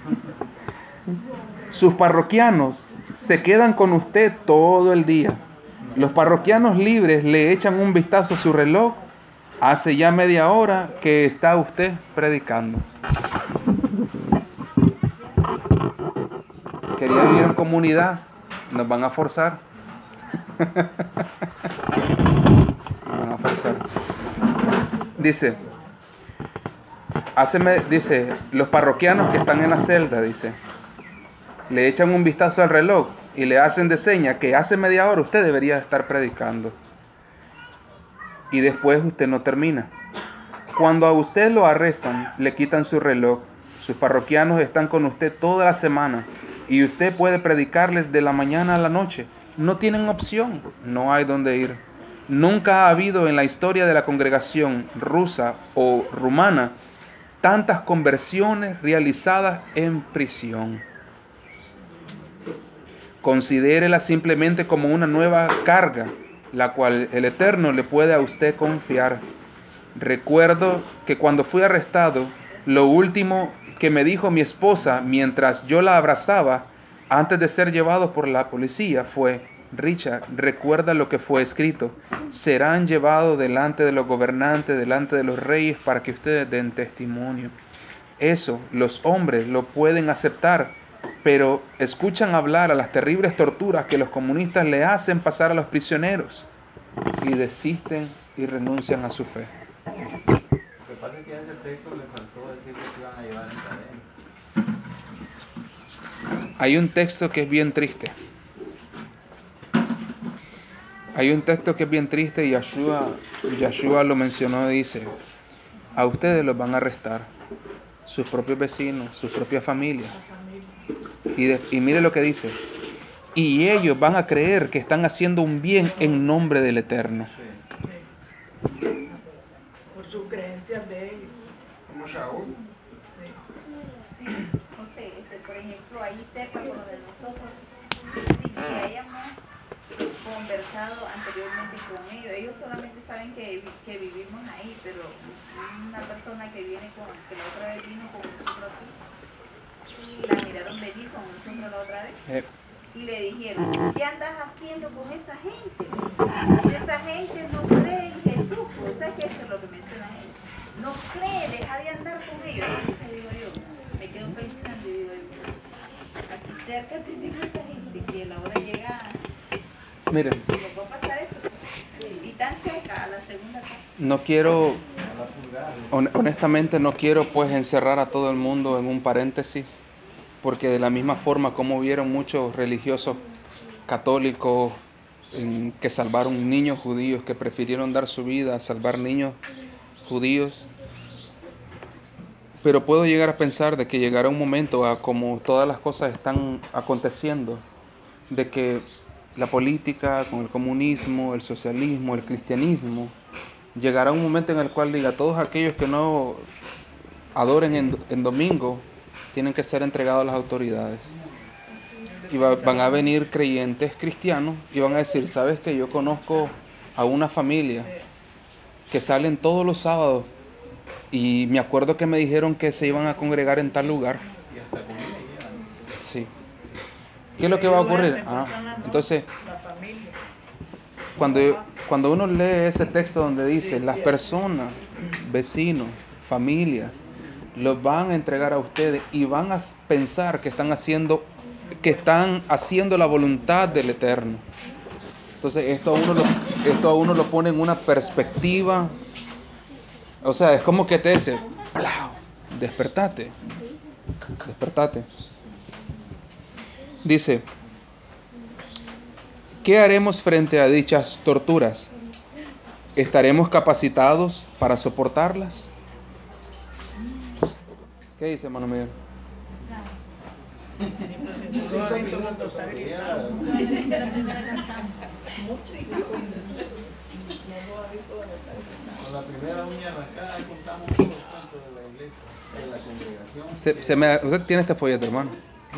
sus parroquianos se quedan con usted todo el día. Los parroquianos libres le echan un vistazo a su reloj. Hace ya media hora que está usted predicando. Quería vivir en comunidad. Nos van a forzar. Nos van a forzar. Dice, los parroquianos que están en la celda, dice, le echan un vistazo al reloj y le hacen de seña que hace media hora usted debería estar predicando. Y después usted no termina. Cuando a usted lo arrestan, le quitan su reloj. Sus parroquianos están con usted toda la semana y usted puede predicarles de la mañana a la noche. No tienen opción, no hay dónde ir. Nunca ha habido en la historia de la congregación rusa o rumana tantas conversiones realizadas en prisión. Considérela simplemente como una nueva carga, la cual el Eterno le puede a usted confiar. Recuerdo que cuando fui arrestado, lo último que me dijo mi esposa mientras yo la abrazaba antes de ser llevado por la policía fue: Richard, recuerda lo que fue escrito. Serán llevados delante de los gobernantes, delante de los reyes, para que ustedes den testimonio. Eso los hombres lo pueden aceptar, pero escuchan hablar a las terribles torturas que los comunistas le hacen pasar a los prisioneros y desisten y renuncian a su fe. Lo que pasa parece que a ese texto le faltó decir que se iban a llevar en cadena. Hay un texto que es bien triste. Hay un texto que es bien triste y Yeshua lo mencionó, dice, a ustedes los van a arrestar, sus propios vecinos, sus propias familias. Y mire lo que dice, y ellos van a creer que están haciendo un bien en nombre del Eterno. Por sus creencias de ellos. Como Shaul. José, por ejemplo, ahí cerca con lo de nosotros, si hayamos conversado anteriormente con ellos solamente saben que vivimos ahí, pero una persona que viene que la otra vez vino con nosotros aquí, y la miraron venir con nosotros la otra vez, y le dijeron, ¿qué andas haciendo con esa gente? Esa gente no cree en Jesús, pues ¿sabes qué? Eso es lo que menciona él. No cree, deja de andar con ellos. Entonces digo yo, me quedo pensando y digo yo, aquí cerca tenemos esa gente que a la hora llega, Miren, ¿le puede pasar eso? Y tan cerca a la segunda casa. no quiero, honestamente no quiero pues encerrar a todo el mundo en un paréntesis, porque de la misma forma como vieron muchos religiosos católicos que salvaron niños judíos, que prefirieron dar su vida a salvar niños judíos, pero puedo llegar a pensar de que llegará un momento, como todas las cosas están aconteciendo, de que la política, con el comunismo, el socialismo, el cristianismo, llegará un momento en el cual diga, todos aquellos que no adoren en domingo, tienen que ser entregados a las autoridades. Y van a venir creyentes cristianos y van a decir, ¿sabes qué? Yo conozco a una familia que salen todos los sábados y me acuerdo que me dijeron que se iban a congregar en tal lugar. Y hasta con ella llevan. Sí. ¿Qué es lo que va a ocurrir? Entonces, cuando uno lee ese texto donde dice, las personas, vecinos, familias, los van a entregar a ustedes y van a pensar que están haciendo la voluntad del Eterno. Entonces, esto a uno lo pone en una perspectiva. O sea, es como que te dice, despertate. Dice, ¿qué haremos frente a dichas torturas? ¿Estaremos capacitados para soportarlas? ¿Qué dice, hermano Miguel? Con la primera uña arrancada contamos todos los cantos de la iglesia, de la congregación. Usted tiene este folleto, hermano.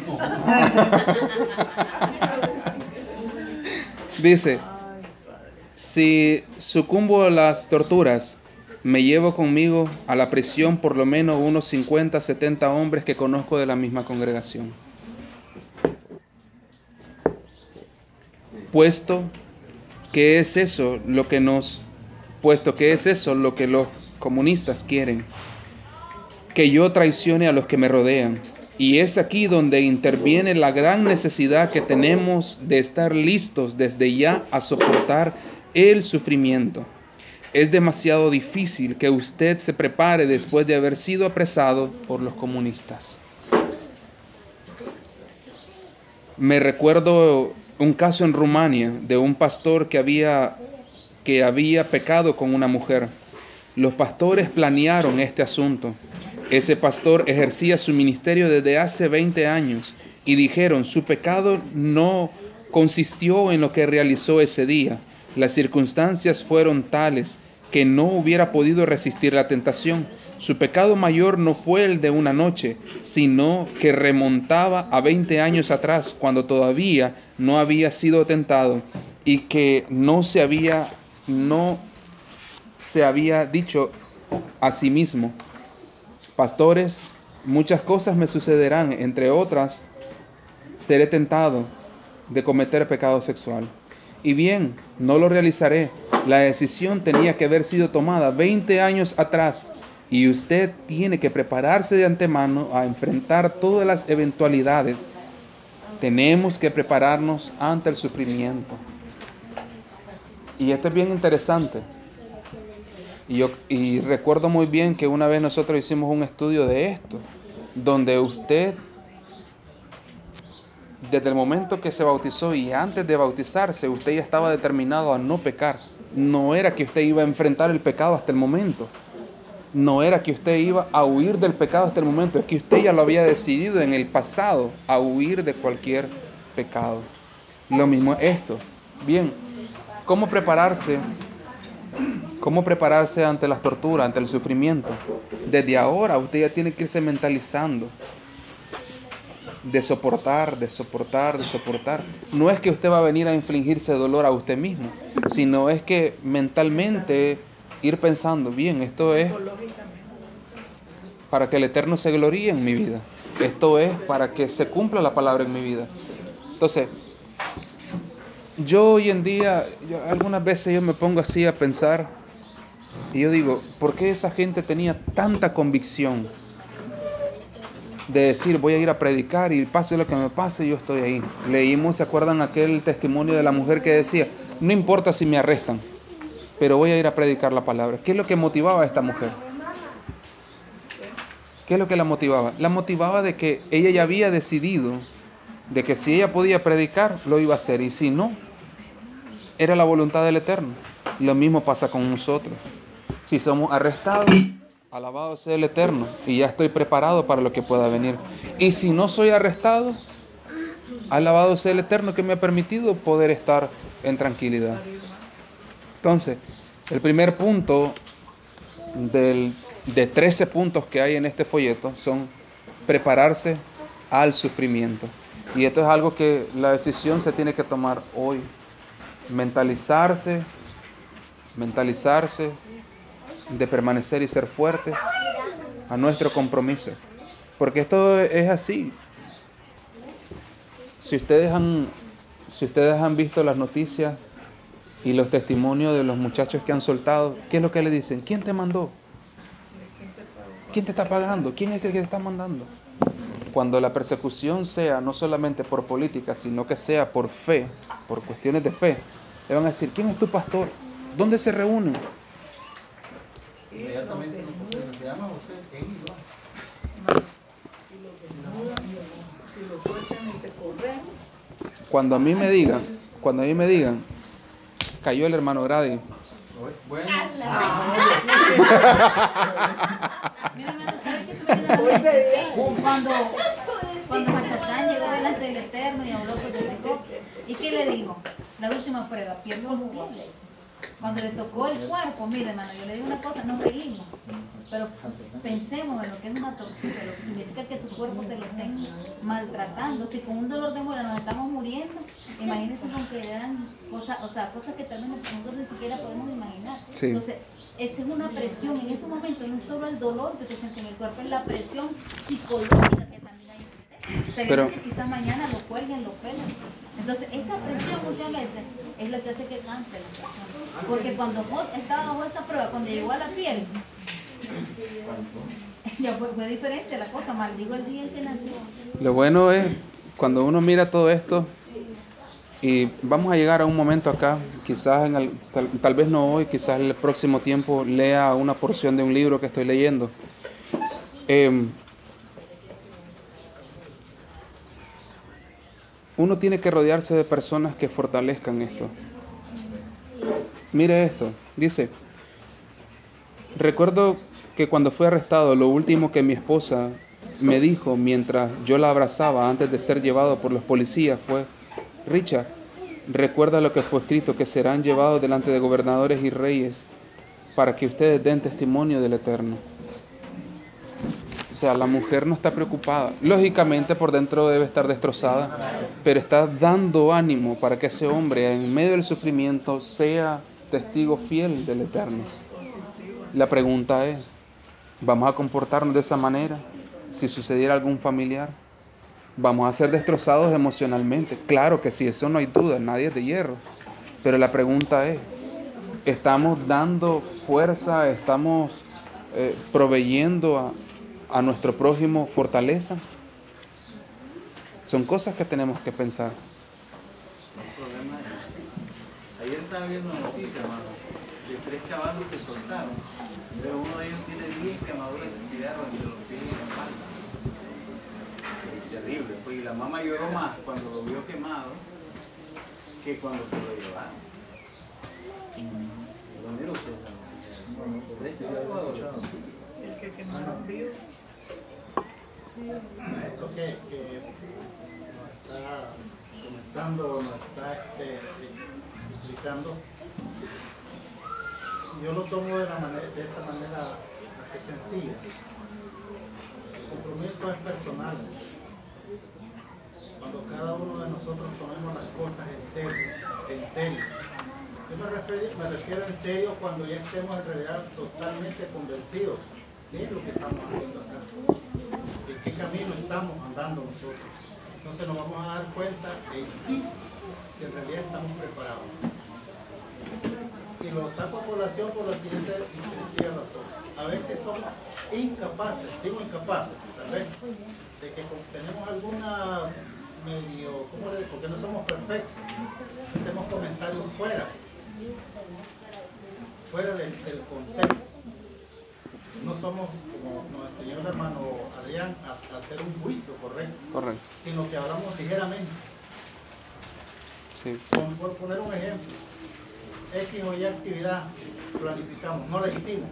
Dice, si sucumbo a las torturas, me llevo conmigo a la prisión por lo menos unos 50, 70 hombres que conozco de la misma congregación. Puesto que es eso lo que los comunistas quieren, que yo traicione a los que me rodean. Y es aquí donde interviene la gran necesidad que tenemos de estar listos desde ya a soportar el sufrimiento. Es demasiado difícil que usted se prepare después de haber sido apresado por los comunistas. Me recuerdo un caso en Rumania de un pastor que había pecado con una mujer. Los pastores planearon este asunto. Ese pastor ejercía su ministerio desde hace 20 años y dijeron, su pecado no consistió en lo que realizó ese día. Las circunstancias fueron tales que no hubiera podido resistir la tentación. Su pecado mayor no fue el de una noche, sino que remontaba a 20 años atrás, cuando todavía no había sido tentado y que no se había dicho a sí mismo, pastores, muchas cosas me sucederán, entre otras, seré tentado de cometer pecado sexual. Y bien, no lo realizaré. La decisión tenía que haber sido tomada 20 años atrás y usted tiene que prepararse de antemano a enfrentar todas las eventualidades. Tenemos que prepararnos ante el sufrimiento. Y esto es bien interesante, Y recuerdo muy bien que una vez nosotros hicimos un estudio de esto, donde usted, desde el momento que se bautizó y antes de bautizarse, usted ya estaba determinado a no pecar. No era que usted iba a enfrentar el pecado hasta el momento. No era que usted iba a huir del pecado hasta el momento. Es que usted ya lo había decidido en el pasado a huir de cualquier pecado. Lo mismo es esto. Bien, ¿cómo prepararse? ¿Cómo prepararse ante las torturas, ante el sufrimiento? Desde ahora usted ya tiene que irse mentalizando de soportar, de soportar, de soportar. No es que usted va a venir a infligirse dolor a usted mismo, sino es que mentalmente ir pensando, bien, esto es para que el Eterno se gloríe en mi vida. Esto es para que se cumpla la palabra en mi vida. Entonces, yo hoy en día, algunas veces yo me pongo así a pensar y yo digo, ¿por qué esa gente tenía tanta convicción de decir voy a ir a predicar y pase lo que me pase, yo estoy ahí? Leímos, ¿se acuerdan aquel testimonio de la mujer que decía, no importa si me arrestan, pero voy a ir a predicar la palabra? ¿Qué es lo que motivaba a esta mujer? ¿Qué es lo que la motivaba? La motivaba de que ella ya había decidido de que si ella podía predicar, lo iba a hacer, y si no, era la voluntad del Eterno. Lo mismo pasa con nosotros. Si somos arrestados, alabado sea el Eterno, y ya estoy preparado para lo que pueda venir. Y si no soy arrestado, alabado sea el Eterno que me ha permitido poder estar en tranquilidad. Entonces, el primer punto de 13 puntos que hay en este folleto son prepararse al sufrimiento. Y esto es algo que la decisión se tiene que tomar hoy. Mentalizarse de permanecer y ser fuertes a nuestro compromiso. Porque esto es así. Si ustedes han visto las noticias y los testimonios de los muchachos que han soltado, ¿qué es lo que le dicen? ¿Quién te mandó? ¿Quién te está pagando? ¿Quién es el que te está mandando? Cuando la persecución sea no solamente por política, sino que sea por fe, por cuestiones de fe, le van a decir, ¿quién es tu pastor? ¿Dónde se reúnen? Inmediatamente se llama José, ¿quién iba? Si lo sueltan y se corren. Cuando a mí me digan, cayó el hermano Grady. Bueno, Mira, hermano, ¿sabes qué se me olvidó? Cuando Machatán llegó delante del Eterno y habló con Jacob, ¿y qué le dijo? La última prueba, pierdo los pies, le dice. Cuando le tocó el cuerpo, mira, hermano, yo le digo una cosa, nos reímos, pero pensemos en lo que es una tortura, lo que significa que tu cuerpo te lo estén maltratando. Si con un dolor de muela nos estamos muriendo, imagínense con que le dan cosas que tal vez nosotros ni siquiera podemos imaginar. Sí. Entonces, esa es una presión en ese momento, no es solo el dolor que te sientes en el cuerpo, es la presión psicológica que también hay en usted. Sabiendo que quizás mañana lo cuelguen, lo pelan. Entonces, esa presión muchas veces es lo que hace que cante la persona. Porque cuando estaba bajo esa prueba, cuando llegó a la piel, ya fue diferente la cosa, maldigo el día en que nació. Lo bueno es, cuando uno mira todo esto, y vamos a llegar a un momento acá, quizás tal vez no hoy, quizás en el próximo tiempo lea una porción de un libro que estoy leyendo. Uno tiene que rodearse de personas que fortalezcan esto. Mire esto, dice, recuerdo que cuando fui arrestado, lo último que mi esposa me dijo mientras yo la abrazaba antes de ser llevado por los policías fue, Richard, recuerda lo que fue escrito, que serán llevados delante de gobernadores y reyes para que ustedes den testimonio del Eterno. O sea, la mujer no está preocupada. Lógicamente por dentro debe estar destrozada, pero está dando ánimo para que ese hombre en medio del sufrimiento sea testigo fiel del Eterno. La pregunta es, ¿vamos a comportarnos de esa manera si sucediera algún familiar? ¿Vamos a ser destrozados emocionalmente? Claro que sí, eso no hay duda, nadie es de hierro. Pero la pregunta es, ¿estamos dando fuerza, estamos proveyendo a nuestro prójimo fortaleza? Son cosas que tenemos que pensar. el problema es, ayer estaba viendo una noticia, hermano, de 3 chavalos que soltaron, pero uno de ellos tiene 10 quemaduras de cigarro entre los pies y la espalda. Terrible, pues, y la mamá lloró más cuando lo vio quemado que cuando se lo llevaron. ¿Dónde lo usted? El que quemaron vivo. Eso que nos está comentando, nos está explicando, yo lo tomo de esta manera así sencilla. El compromiso es personal. Cuando cada uno de nosotros tomemos las cosas en serio. Yo me refiero en serio cuando ya estemos en realidad totalmente convencidos de lo que estamos haciendo acá, de qué camino estamos andando nosotros. Entonces nos vamos a dar cuenta en sí que en realidad estamos preparados. Y lo saco a colación por la siguiente y sencilla razón. A veces somos incapaces, digo incapaces, tal vez, de que tenemos alguna medio, ¿cómo le digo? Porque no somos perfectos. Hacemos comentarios fuera del contexto. No somos, como nos enseñó el hermano Adrián, a hacer un juicio correcto, sino que hablamos ligeramente. Sí. Por poner un ejemplo, X o Y actividad planificamos, no la hicimos.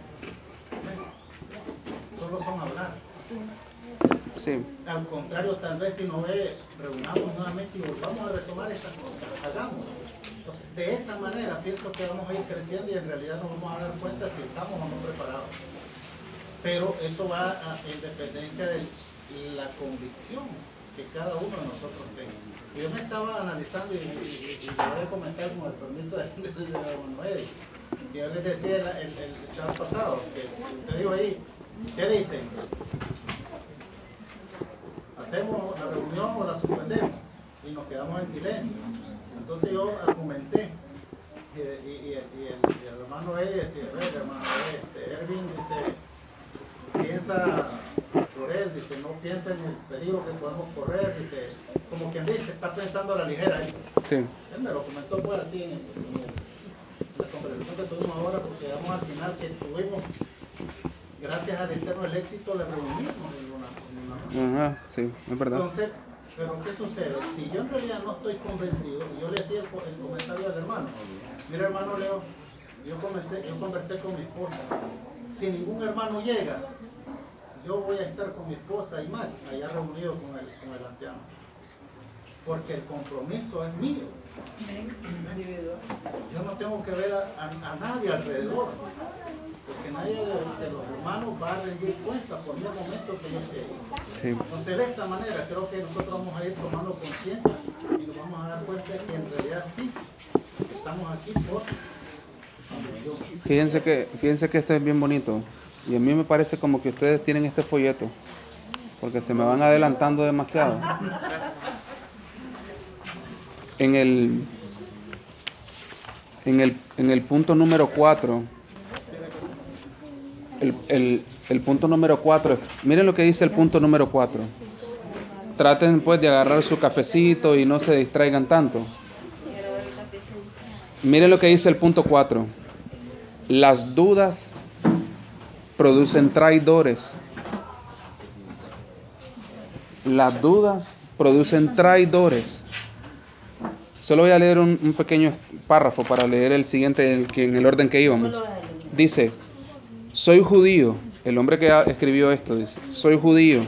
Solo son hablar. Sí. Al contrario, tal vez si nos reunamos nuevamente y volvamos a retomar esas cosas, hagámoslo. Entonces, de esa manera pienso que vamos a ir creciendo y en realidad nos vamos a dar cuenta si estamos o no preparados. Pero eso va en dependencia de la convicción que cada uno de nosotros tenga. Yo me estaba analizando y lo voy a comentar con el permiso de Manuel. Que yo les decía el sábado pasado, que usted dijo ahí, ¿qué dicen? ¿Hacemos la reunión o la suspendemos? Y nos quedamos en silencio. Entonces yo argumenté y el hermano decía, hermano Erwin dice, piensa por él, dice, no piensa en el peligro que podemos correr, dice, como quien dice, está pensando a la ligera. Sí. Él me lo comentó pues así en la conversación que tuvimos ahora, porque llegamos al final que tuvimos, gracias al Eterno, el éxito de reunirnos en una Ajá, sí, es verdad. Entonces, pero ¿qué sucede? Si yo en realidad no estoy convencido, y yo le decía el comentario al hermano, mira hermano Leo, yo conversé con mi esposa, si ningún hermano llega, yo voy a estar con mi esposa y Max allá reunido con el anciano, porque el compromiso es mío. Yo no tengo que ver a nadie alrededor, porque nadie de los hermanos va a rendir cuenta por el momento que yo esté ahí. Sí. Entonces de esta manera creo que nosotros vamos a ir tomando conciencia y nos vamos a dar cuenta que en realidad sí, estamos aquí por convicción. Fíjense que esto es bien bonito y a mí me parece como que ustedes tienen este folleto porque se me van adelantando demasiado. En el punto número 4, el punto número 4, miren lo que dice el punto número 4. Traten pues de agarrar su cafecito y no se distraigan tanto. Miren lo que dice el punto 4. Las dudas producen traidores. Las dudas producen traidores. Solo voy a leer un pequeño párrafo para leer el siguiente en el orden que íbamos. Dice, soy judío. El hombre que escribió esto dice, soy judío.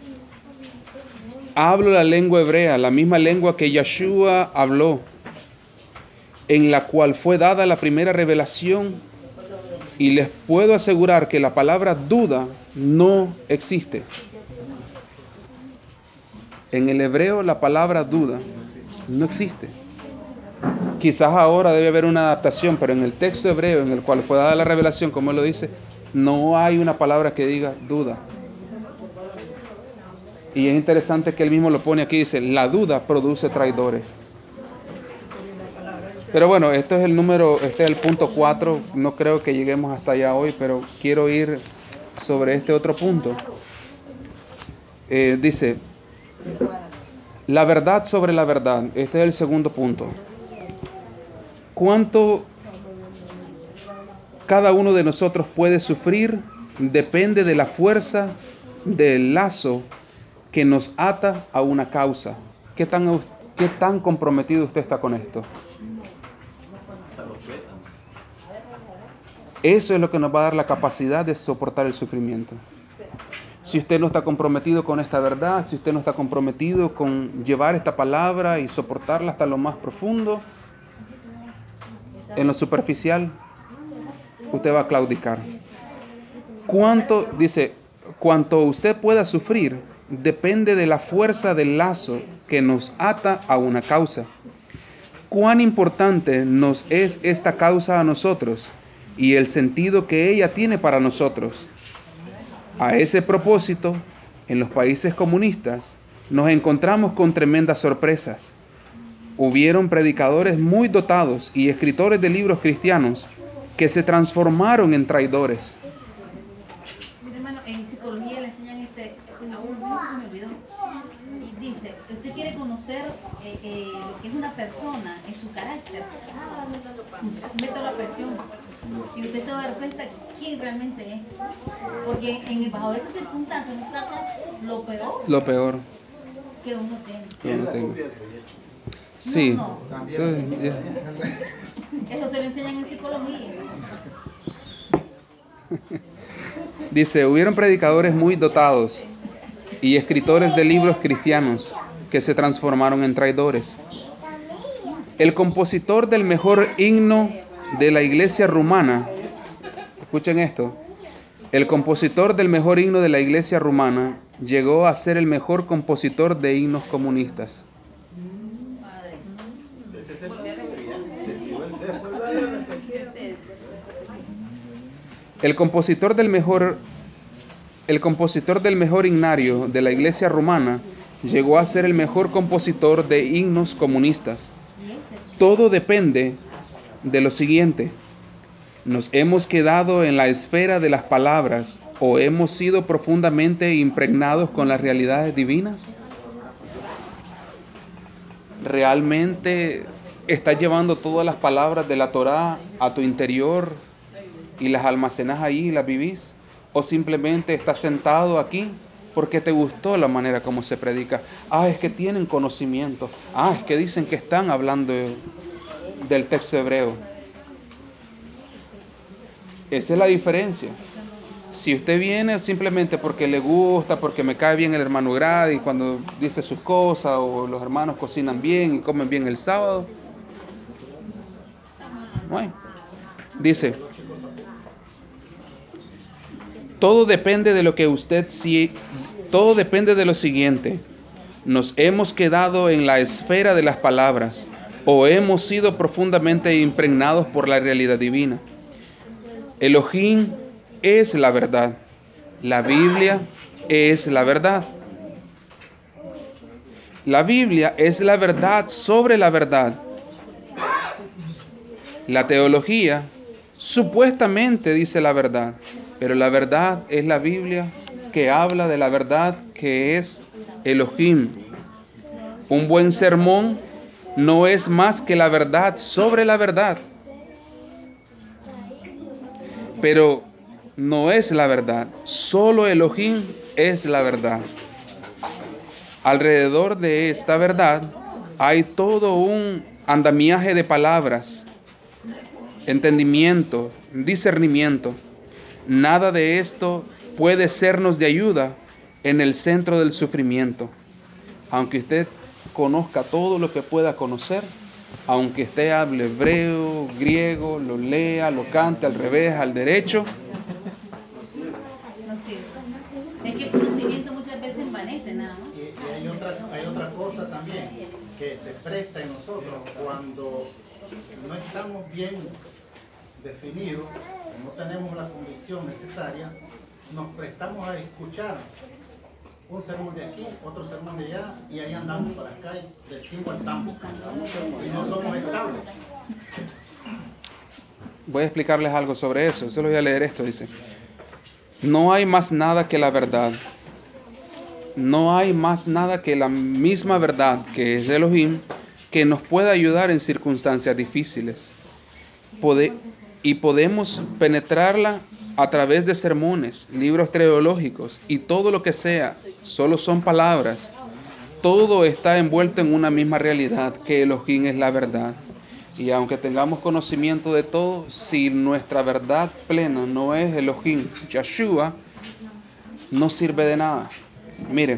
Hablo la lengua hebrea, la misma lengua que Yeshua habló, en la cual fue dada la primera revelación. Y les puedo asegurar que la palabra duda no existe. En el hebreo la palabra duda no existe. Quizás ahora debe haber una adaptación, pero en el texto hebreo en el cual fue dada la revelación, como él lo dice, no hay una palabra que diga duda. Y es interesante que él mismo lo pone aquí, dice, la duda produce traidores. Pero bueno, este es el punto 4, no creo que lleguemos hasta allá hoy, pero quiero ir sobre este otro punto. Dice, la verdad sobre la verdad, este es el segundo punto. cada uno de nosotros puede sufrir depende de la fuerza del lazo que nos ata a una causa. ¿Qué tan comprometido usted está con esto? Eso es lo que nos va a dar la capacidad de soportar el sufrimiento. Si usted no está comprometido con esta verdad, si usted no está comprometido con llevar esta palabra y soportarla hasta lo más profundo, en lo superficial, usted va a claudicar. Cuanto usted pueda sufrir, depende de la fuerza del lazo que nos ata a una causa. ¿Cuán importante nos es esta causa a nosotros y el sentido que ella tiene para nosotros? A ese propósito, en los países comunistas, nos encontramos con tremendas sorpresas. Hubieron predicadores muy dotados y escritores de libros cristianos que se transformaron en traidores. Mire, hermano, en psicología le enseñan a uno se me olvidó. Y dice, usted quiere conocer lo que es una persona en su carácter, métalo a presión. Y usted se va a dar cuenta quién realmente es. Porque bajo esas circunstancias nos saca lo peor que uno tiene. Sí. No. Eso se lo enseñan en psicología. Dice, hubieron predicadores muy dotados y escritores de libros cristianos que se transformaron en traidores. El compositor del mejor himno de la iglesia rumana, escuchen esto, el compositor del mejor himno de la iglesia rumana llegó a ser el mejor compositor de himnos comunistas. El compositor del mejor himnario de la iglesia rumana llegó a ser el mejor compositor de himnos comunistas. Todo depende de lo siguiente: ¿nos hemos quedado en la esfera de las palabras o hemos sido profundamente impregnados con las realidades divinas? ¿Realmente estás llevando todas las palabras de la Torá a tu interior y las almacenas ahí y las vivís? ¿O simplemente estás sentado aquí porque te gustó la manera como se predica? Es que tienen conocimiento. Es que dicen que están hablando del texto hebreo. Esa es la diferencia. Si usted viene simplemente porque le gusta, porque me cae bien el hermano Grady cuando dice sus cosas, o los hermanos cocinan bien y comen bien el sábado. Bueno, dice, todo depende de lo que todo depende de lo siguiente: ¿nos hemos quedado en la esfera de las palabras o hemos sido profundamente impregnados por la realidad divina? Elohim es la verdad. La Biblia es la verdad. La Biblia es la verdad sobre la verdad. La teología supuestamente dice la verdad, pero la verdad es la Biblia, que habla de la verdad que es Elohim. Un buen sermón no es más que la verdad sobre la verdad, pero no es la verdad. Solo Elohim es la verdad. Alrededor de esta verdad hay todo un andamiaje de palabras, entendimiento, discernimiento. Nada de esto puede sernos de ayuda en el centro del sufrimiento. Aunque usted conozca todo lo que pueda conocer, aunque usted hable hebreo, griego, lo lea, lo cante al revés, al derecho, No sirve. Es que el conocimiento muchas veces envanece nada más. Y hay otra cosa también que se presta en nosotros cuando no estamos bien definidos, no tenemos la convicción necesaria, nos prestamos a escuchar un sermón de aquí, otro sermón de allá, y ahí andamos por las calles del timbo al tambo, y no somos estables. voy a explicarles algo sobre eso. Solo voy a leer esto, dice: no hay más nada que la verdad. No hay más nada que la misma verdad, que es Elohim, que nos pueda ayudar en circunstancias difíciles. y podemos penetrarla a través de sermones, libros teológicos y todo lo que sea, solo son palabras. Todo está envuelto en una misma realidad, que Elohim es la verdad. Y aunque tengamos conocimiento de todo, si nuestra verdad plena no es Elohim, Yeshua, no sirve de nada. Miren,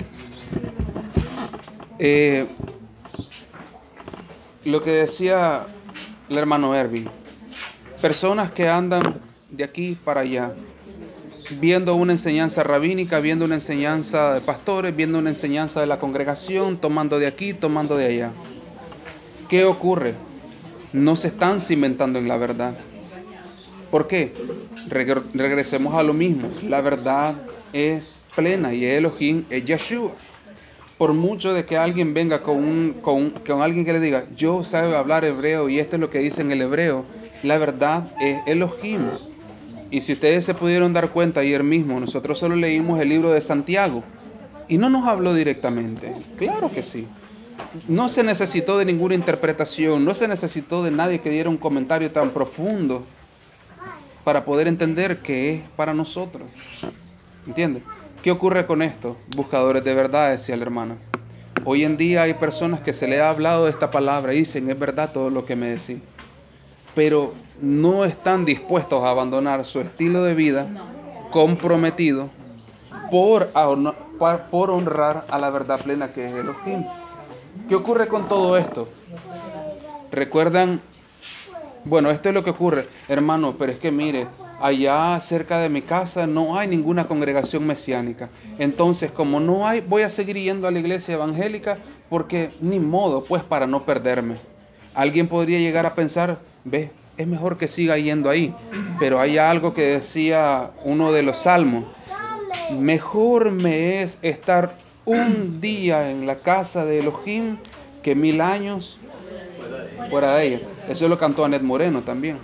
lo que decía el hermano Erwin, personas que andan de aquí para allá, viendo una enseñanza rabínica, viendo una enseñanza de pastores, viendo una enseñanza de la congregación, tomando de aquí, tomando de allá. ¿Qué ocurre? No se están cimentando en la verdad. ¿Por qué? Regresemos a lo mismo. La verdad es plena y Elohim es Yeshua. Por mucho de que alguien venga con alguien que le diga, yo sabe hablar hebreo y esto es lo que dice en el hebreo, la verdad es Elohim. Y si ustedes se pudieron dar cuenta ayer mismo, nosotros solo leímos el libro de Santiago y no nos habló directamente. Claro que sí. No se necesitó de ninguna interpretación, no se necesitó de nadie que diera un comentario tan profundo para poder entender qué es para nosotros. ¿Entiendes? ¿Qué ocurre con esto? Buscadores de verdad, decía el hermano. Hoy en día hay personas que se les ha hablado de esta palabra y dicen, es verdad todo lo que me decís. Pero no están dispuestos a abandonar su estilo de vida comprometido por honrar a la verdad plena que es Elohim. ¿Qué ocurre con todo esto? ¿Recuerdan? Bueno, esto es lo que ocurre, hermano, pero es que mire, allá cerca de mi casa no hay ninguna congregación mesiánica. Entonces, como no hay, voy a seguir yendo a la iglesia evangélica porque ni modo, pues para no perderme. Alguien podría llegar a pensar, ve, es mejor que siga yendo ahí. Pero hay algo que decía uno de los salmos. Mejor me es estar un día en la casa de Elohim que 1000 años fuera de ella. Eso lo cantó Anet Moreno también.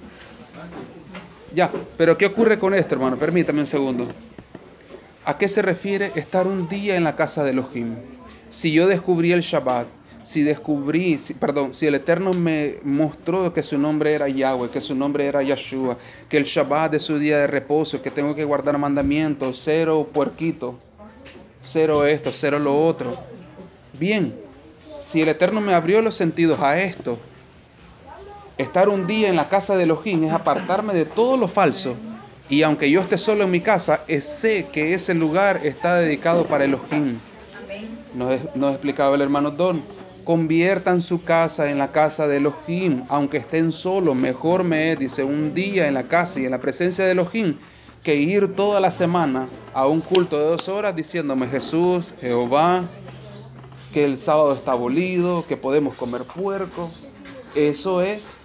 Ya, pero ¿qué ocurre con esto, hermano? Permítame un segundo. ¿A qué se refiere estar un día en la casa de Elohim? Si yo descubrí el Shabbat, si el Eterno me mostró que su nombre era Yahweh, que su nombre era Yeshua, que el Shabbat es su día de reposo, que tengo que guardar mandamientos, 0 puerquito, 0 esto, 0 lo otro. Bien, si el Eterno me abrió los sentidos a esto, estar un día en la casa de Elohim es apartarme de todo lo falso. Y aunque yo esté solo en mi casa, sé que ese lugar está dedicado para Elohim. Nos explicaba el hermano Don. Conviertan su casa en la casa de Elohim, aunque estén solos. Mejor me es, dice, un día en la casa y en la presencia de Elohim, que ir toda la semana a un culto de 2 horas diciéndome Jesús, Jehová, que el sábado está abolido, que podemos comer puerco. Eso es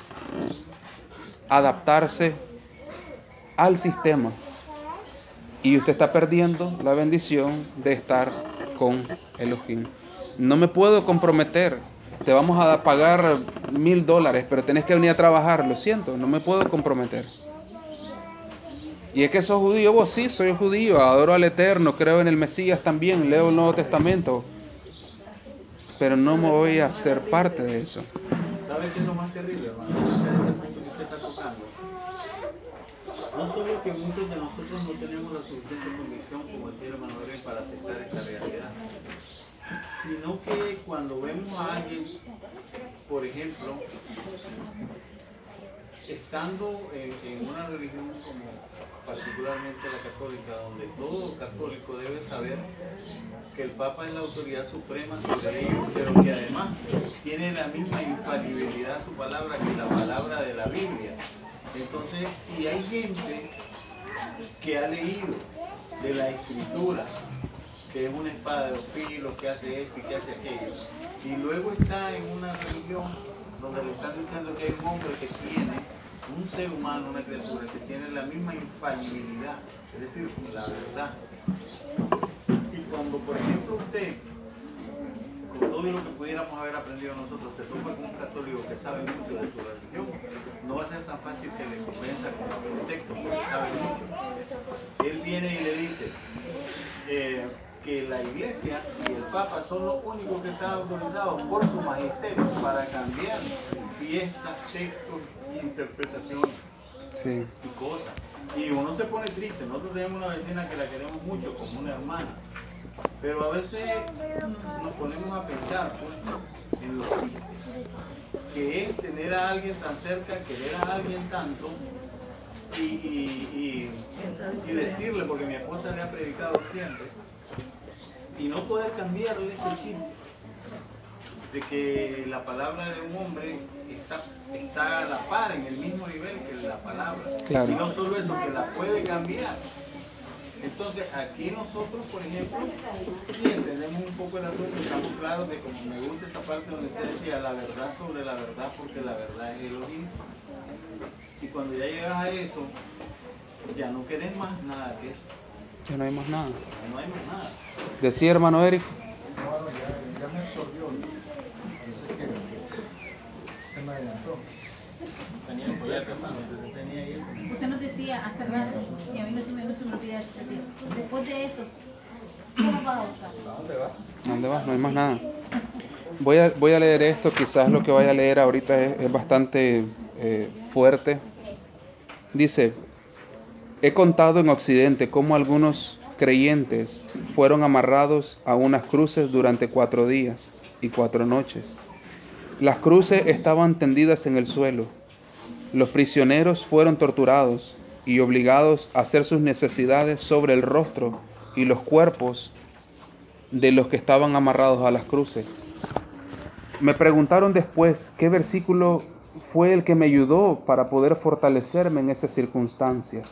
adaptarse al sistema. Y usted está perdiendo la bendición de estar con Elohim. No me puedo comprometer. Te vamos a pagar $1000, pero tenés que venir a trabajar. Lo siento, no me puedo comprometer. Y es que sos judío. Vos sí, soy judío. Adoro al Eterno, creo en el Mesías también, leo el Nuevo Testamento. Pero no me voy a ser parte de eso. ¿Sabe qué es lo más terrible, hermano? Ese punto que usted está tocando. No solo que muchos de nosotros no tenemos la suficiente convicción, como decía el hermano Gabriel, para aceptar esta realidad, sino que cuando vemos a alguien, por ejemplo, estando en una religión como particularmente la católica, donde todo católico debe saber que el Papa es la autoridad suprema sobre ellos, pero que además tiene la misma infalibilidad a su palabra que la palabra de la Biblia. Entonces, y hay gente que ha leído de la Escritura, que es una espada de dos filos, que hace esto y que hace aquello, y luego está en una religión donde le están diciendo que hay un hombre que tiene, un ser humano, una criatura, que tiene la misma infalibilidad, es decir, la verdad. Y cuando, por ejemplo, usted, con todo lo que pudiéramos haber aprendido nosotros, se topa con un católico que sabe mucho de su religión, no va a ser tan fácil que le convenza con el texto, porque sabe mucho. Él viene y le dice que la iglesia y el Papa son los únicos que están autorizados por su magisterio para cambiar fiestas, textos, interpretaciones Sí. y cosas. Y uno se pone triste. Nosotros tenemos una vecina que la queremos mucho, como una hermana. Pero a veces nos ponemos a pensar pues, en lo que es tener a alguien tan cerca, querer a alguien tanto y decirle, porque mi esposa le ha predicado siempre, y no poder cambiarle ese chip de que la palabra de un hombre está a la par, en el mismo nivel que la palabra. Claro. Y no solo eso, que la puede cambiar. Entonces, aquí nosotros, por ejemplo, sí entendemos un poco el asunto, estamos claros de como me gusta esa parte donde usted decía la verdad sobre la verdad, porque la verdad es Elohim. Y cuando ya llegas a eso, ya no querés más nada que eso. Ya no hay más nada. No hay más nada. Decía hermano Eric. Bueno, ya me absorbió. Parece que se me adelantó. Tenía un proyecto, hermano, tenía ahí. Usted nos decía hace rato, y a mí no se me olvida decir, después de esto, ¿cómo vas a buscar? ¿A dónde va? ¿Dónde vas? No hay más nada. Voy a leer esto, quizás lo que vaya a leer ahorita es bastante fuerte. Dice, he contado en Occidente cómo algunos creyentes fueron amarrados a unas cruces durante 4 días y 4 noches. Las cruces estaban tendidas en el suelo. Los prisioneros fueron torturados y obligados a hacer sus necesidades sobre el rostro y los cuerpos de los que estaban amarrados a las cruces. Me preguntaron después qué versículo fue el que me ayudó para poder fortalecerme en esas circunstancias.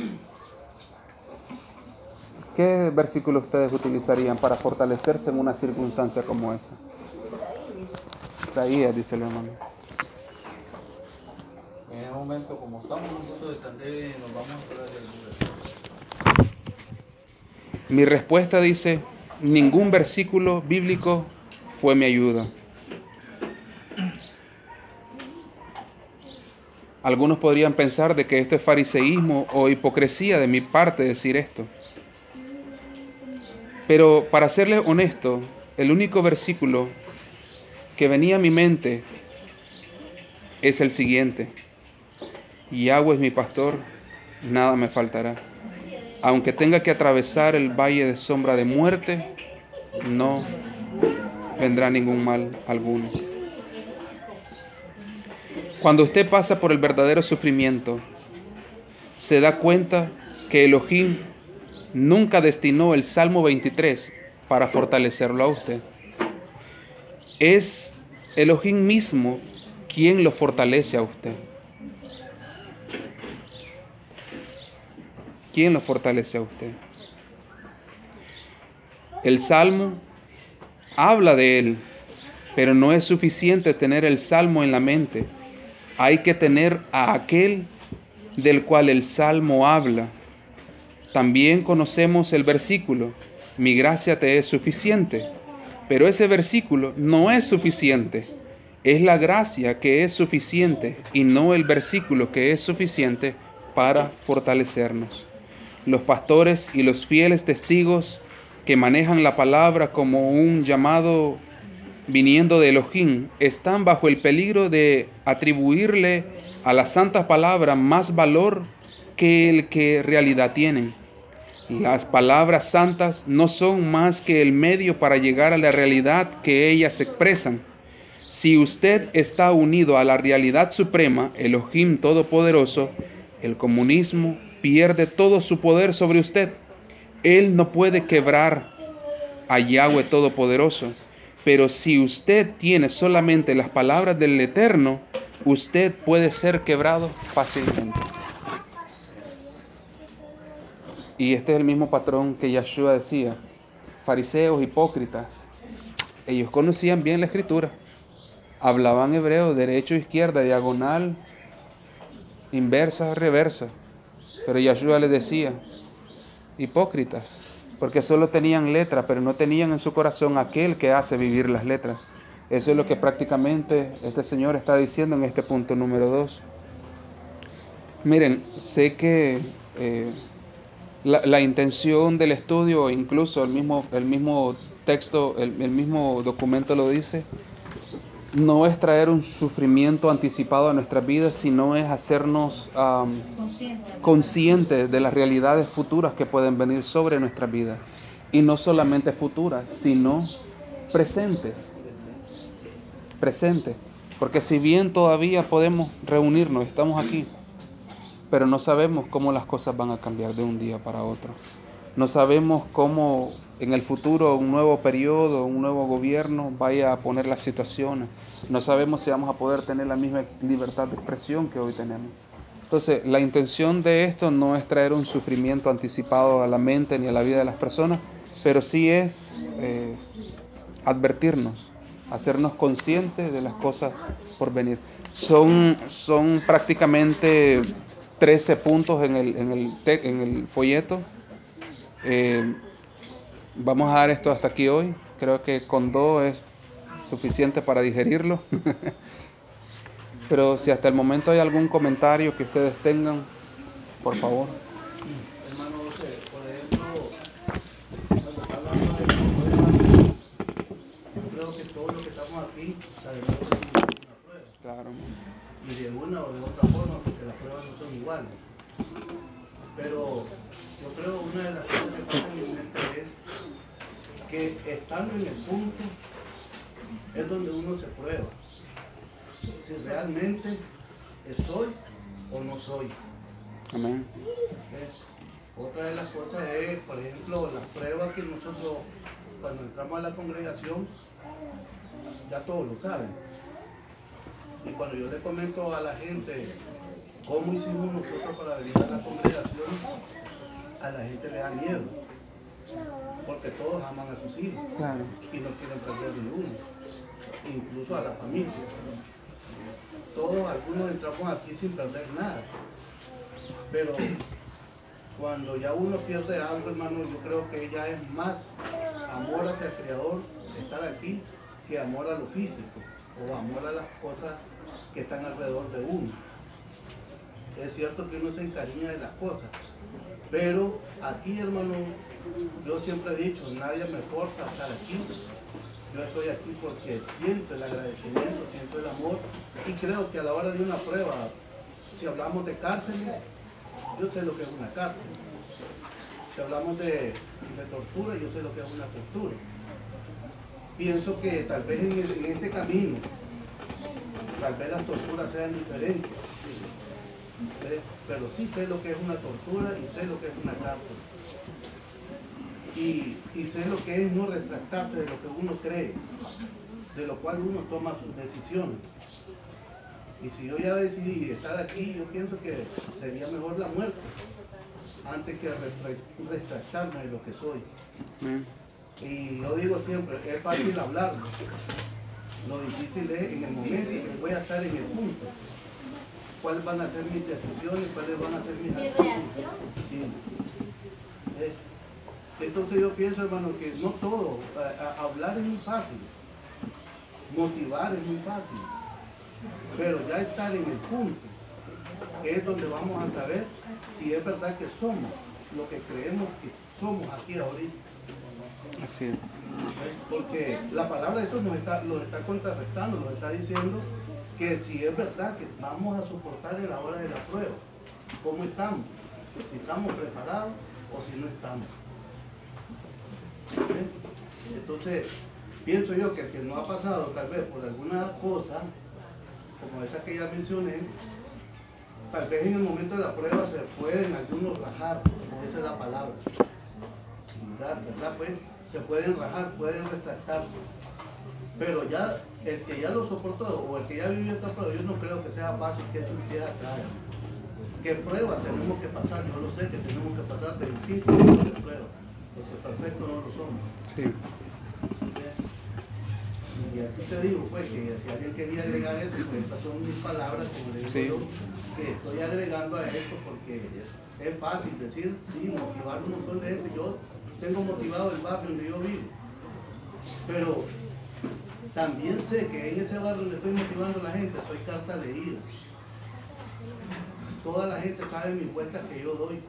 ¿Qué versículo ustedes utilizarían para fortalecerse en una circunstancia como esa? Isaías, dice el hermano. En ese momento, como estamos nosotros de tan débiles, nos vamos a hablar de Mi respuesta dice, ningún versículo bíblico fue mi ayuda. Algunos podrían pensar de que esto es fariseísmo o hipocresía de mi parte decir esto. Pero para serles honesto, el único versículo que venía a mi mente es el siguiente. Yahweh es mi pastor, nada me faltará. Aunque tenga que atravesar el valle de sombra de muerte, no vendrá ningún mal alguno. Cuando usted pasa por el verdadero sufrimiento, se da cuenta que Elohim nunca destinó el Salmo 23 para fortalecerlo a usted. Es Elohim mismo quien lo fortalece a usted. ¿Quién lo fortalece a usted? El Salmo habla de él, pero no es suficiente tener el Salmo en la mente. Hay que tener a aquel del cual el Salmo habla. También conocemos el versículo, mi gracia te es suficiente. Pero ese versículo no es suficiente. Es la gracia que es suficiente y no el versículo que es suficiente para fortalecernos. Los pastores y los fieles testigos que manejan la palabra como un llamado viniendo de Elohim están bajo el peligro de atribuirle a la santa palabra más valor que el que en realidad tienen. Las palabras santas no son más que el medio para llegar a la realidad que ellas expresan. Si usted está unido a la realidad suprema, Elohim Todopoderoso, el comunismo pierde todo su poder sobre usted. Él no puede quebrar a Yahweh Todopoderoso, pero si usted tiene solamente las palabras del Eterno, usted puede ser quebrado fácilmente. Y este es el mismo patrón que Yahshua decía, fariseos, hipócritas. Ellos conocían bien la escritura, hablaban hebreo, derecho, izquierda, diagonal, inversa, reversa. Pero Yahshua les decía, hipócritas, porque solo tenían letra, pero no tenían en su corazón aquel que hace vivir las letras. Eso es lo que prácticamente este Señor está diciendo en este punto número 2. Miren, sé que la intención del estudio, incluso el mismo texto, el mismo documento lo dice, no es traer un sufrimiento anticipado a nuestras vidas, sino es hacernos conscientes de las realidades futuras que pueden venir sobre nuestras vidas. Y no solamente futuras, sino presentes. Presentes. Porque si bien todavía podemos reunirnos, estamos aquí, pero no sabemos cómo las cosas van a cambiar de un día para otro. No sabemos cómo en el futuro un nuevo periodo, un nuevo gobierno vaya a poner las situaciones. No sabemos si vamos a poder tener la misma libertad de expresión que hoy tenemos. Entonces, la intención de esto no es traer un sufrimiento anticipado a la mente ni a la vida de las personas, pero sí es advertirnos, hacernos conscientes de las cosas por venir. Son prácticamente 13 puntos en el folleto. Vamos a dar esto hasta aquí hoy. Creo que con 2 es suficiente para digerirlo. Pero si hasta el momento hay algún comentario que ustedes tengan, por favor. Hermano José, por ejemplo, cuando está hablando de pruebas, yo creo que todos los que estamos aquí sabemos que es una prueba. Claro. Y de una o de otra forma, porque las pruebas no son iguales. Pero yo creo que una de las cosas que pasa en mi mente es que estando en el punto es donde uno se prueba si realmente soy o no soy. Amén. Otra de las cosas es, por ejemplo, las pruebas que nosotros cuando entramos a la congregación ya todos lo saben. Y cuando yo le comento a la gente cómo hicimos nosotros para venir a la congregación, a la gente le da miedo, porque todos aman a sus hijos. Claro. Y no quieren perder ni uno, incluso a la familia. Todos, algunos entramos aquí sin perder nada, pero cuando ya uno pierde algo, hermano, yo creo que ya es más amor hacia el Creador estar aquí que amor a lo físico o amor a las cosas que están alrededor de uno. Es cierto que uno se encariña de las cosas, pero aquí, hermano, yo siempre he dicho, nadie me forza a estar aquí. Yo estoy aquí porque siento el agradecimiento, siento el amor, y creo que a la hora de una prueba, si hablamos de cárcel, yo sé lo que es una cárcel. Si hablamos de tortura, yo sé lo que es una tortura. Pienso que tal vez en este camino, tal vez las torturas sean diferentes, pero sí sé lo que es una tortura y sé lo que es una cárcel. Y sé lo que es no retractarse de lo que uno cree, de lo cual uno toma sus decisiones. Y si yo ya decidí estar aquí, yo pienso que sería mejor la muerte antes que retractarme de lo que soy. Y yo digo siempre, es fácil hablarlo. Lo difícil es en el momento en que voy a estar en el punto. ¿Cuáles van a ser mis decisiones? ¿Cuáles van a ser mis acciones? Sí. Entonces yo pienso, hermano, que no todo, hablar es muy fácil, motivar es muy fácil, pero ya estar en el punto es donde vamos a saber si es verdad que somos lo que creemos que somos aquí ahorita. Así es. Porque la palabra de eso lo está contrarrestando, nos está diciendo que si es verdad que vamos a soportar en la hora de la prueba, ¿cómo estamos? Si estamos preparados o si no estamos. Entonces, pienso yo que el que no ha pasado tal vez por alguna cosa, como esa que ya mencioné, tal vez en el momento de la prueba se pueden algunos rajar, como esa es la palabra, ¿verdad? Pues, se pueden rajar, pueden retractarse, pero ya el que ya lo soportó o el que ya vivió esta prueba, yo no creo que sea fácil que esto empiece a traer. ¿Qué prueba tenemos que pasar? Yo lo sé que tenemos que pasar de distintos tipos de pruebas, porque perfectos no lo somos. Sí. Y aquí te digo, pues, que si alguien quería agregar esto, pues estas son mis palabras, como le digo yo, que estoy agregando a esto porque es fácil decir, sí, motivar un montón de gente. Yo tengo motivado el barrio donde yo vivo, pero también sé que en ese barrio donde estoy motivando a la gente, soy carta leída. Toda la gente sabe mis vueltas que yo doy.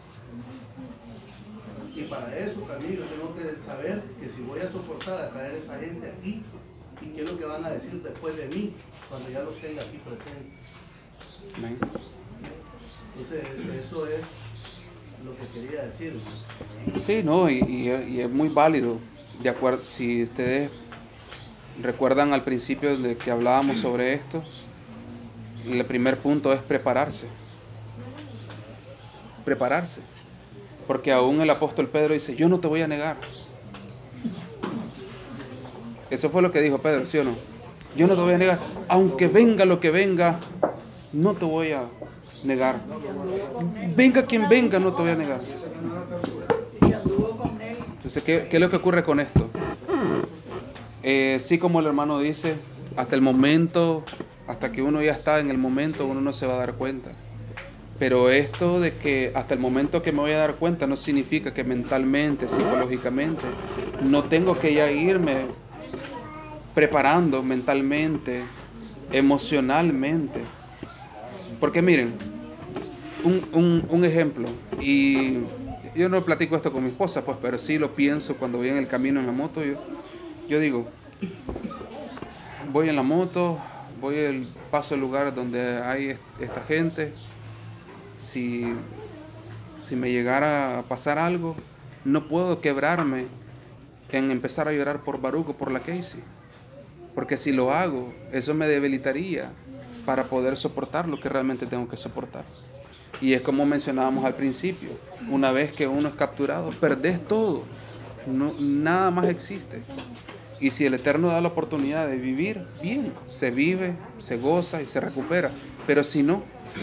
Y para eso también yo tengo que saber que si voy a soportar a traer a esa gente aquí, ¿Y qué es lo que van a decir después de mí cuando ya los tenga aquí presentes? Amén. Entonces, eso es lo que quería decir. Sí, no, y es muy válido. De acuerdo, si ustedes recuerdan al principio de que hablábamos sobre esto, el primer punto es prepararse. Prepararse. Porque aún el apóstol Pedro dice, yo no te voy a negar. Eso fue lo que dijo Pedro, ¿sí o no? Yo no te voy a negar. Aunque venga lo que venga, no te voy a negar. Venga quien venga, no te voy a negar. Entonces, ¿qué es lo que ocurre con esto? Sí, como el hermano dice, hasta el momento, hasta que uno ya está en el momento, uno no se va a dar cuenta. Pero esto de que hasta el momento que me voy a dar cuenta no significa que mentalmente, psicológicamente, no tengo que ya irme preparando mentalmente, emocionalmente. Porque miren, un ejemplo, y yo no platico esto con mi esposa, pues, pero sí lo pienso cuando voy en el camino en la moto. Yo digo, voy en la moto, paso el lugar donde hay esta gente. Si me llegara a pasar algo, no puedo quebrarme en empezar a llorar por Baruch o por la Casey. Porque si lo hago, eso me debilitaría para poder soportar lo que realmente tengo que soportar. Y es como mencionábamos al principio, una vez que uno es capturado, perdés todo, nada más existe. Y si el Eterno da la oportunidad de vivir, bien, se vive, se goza y se recupera. Pero si no,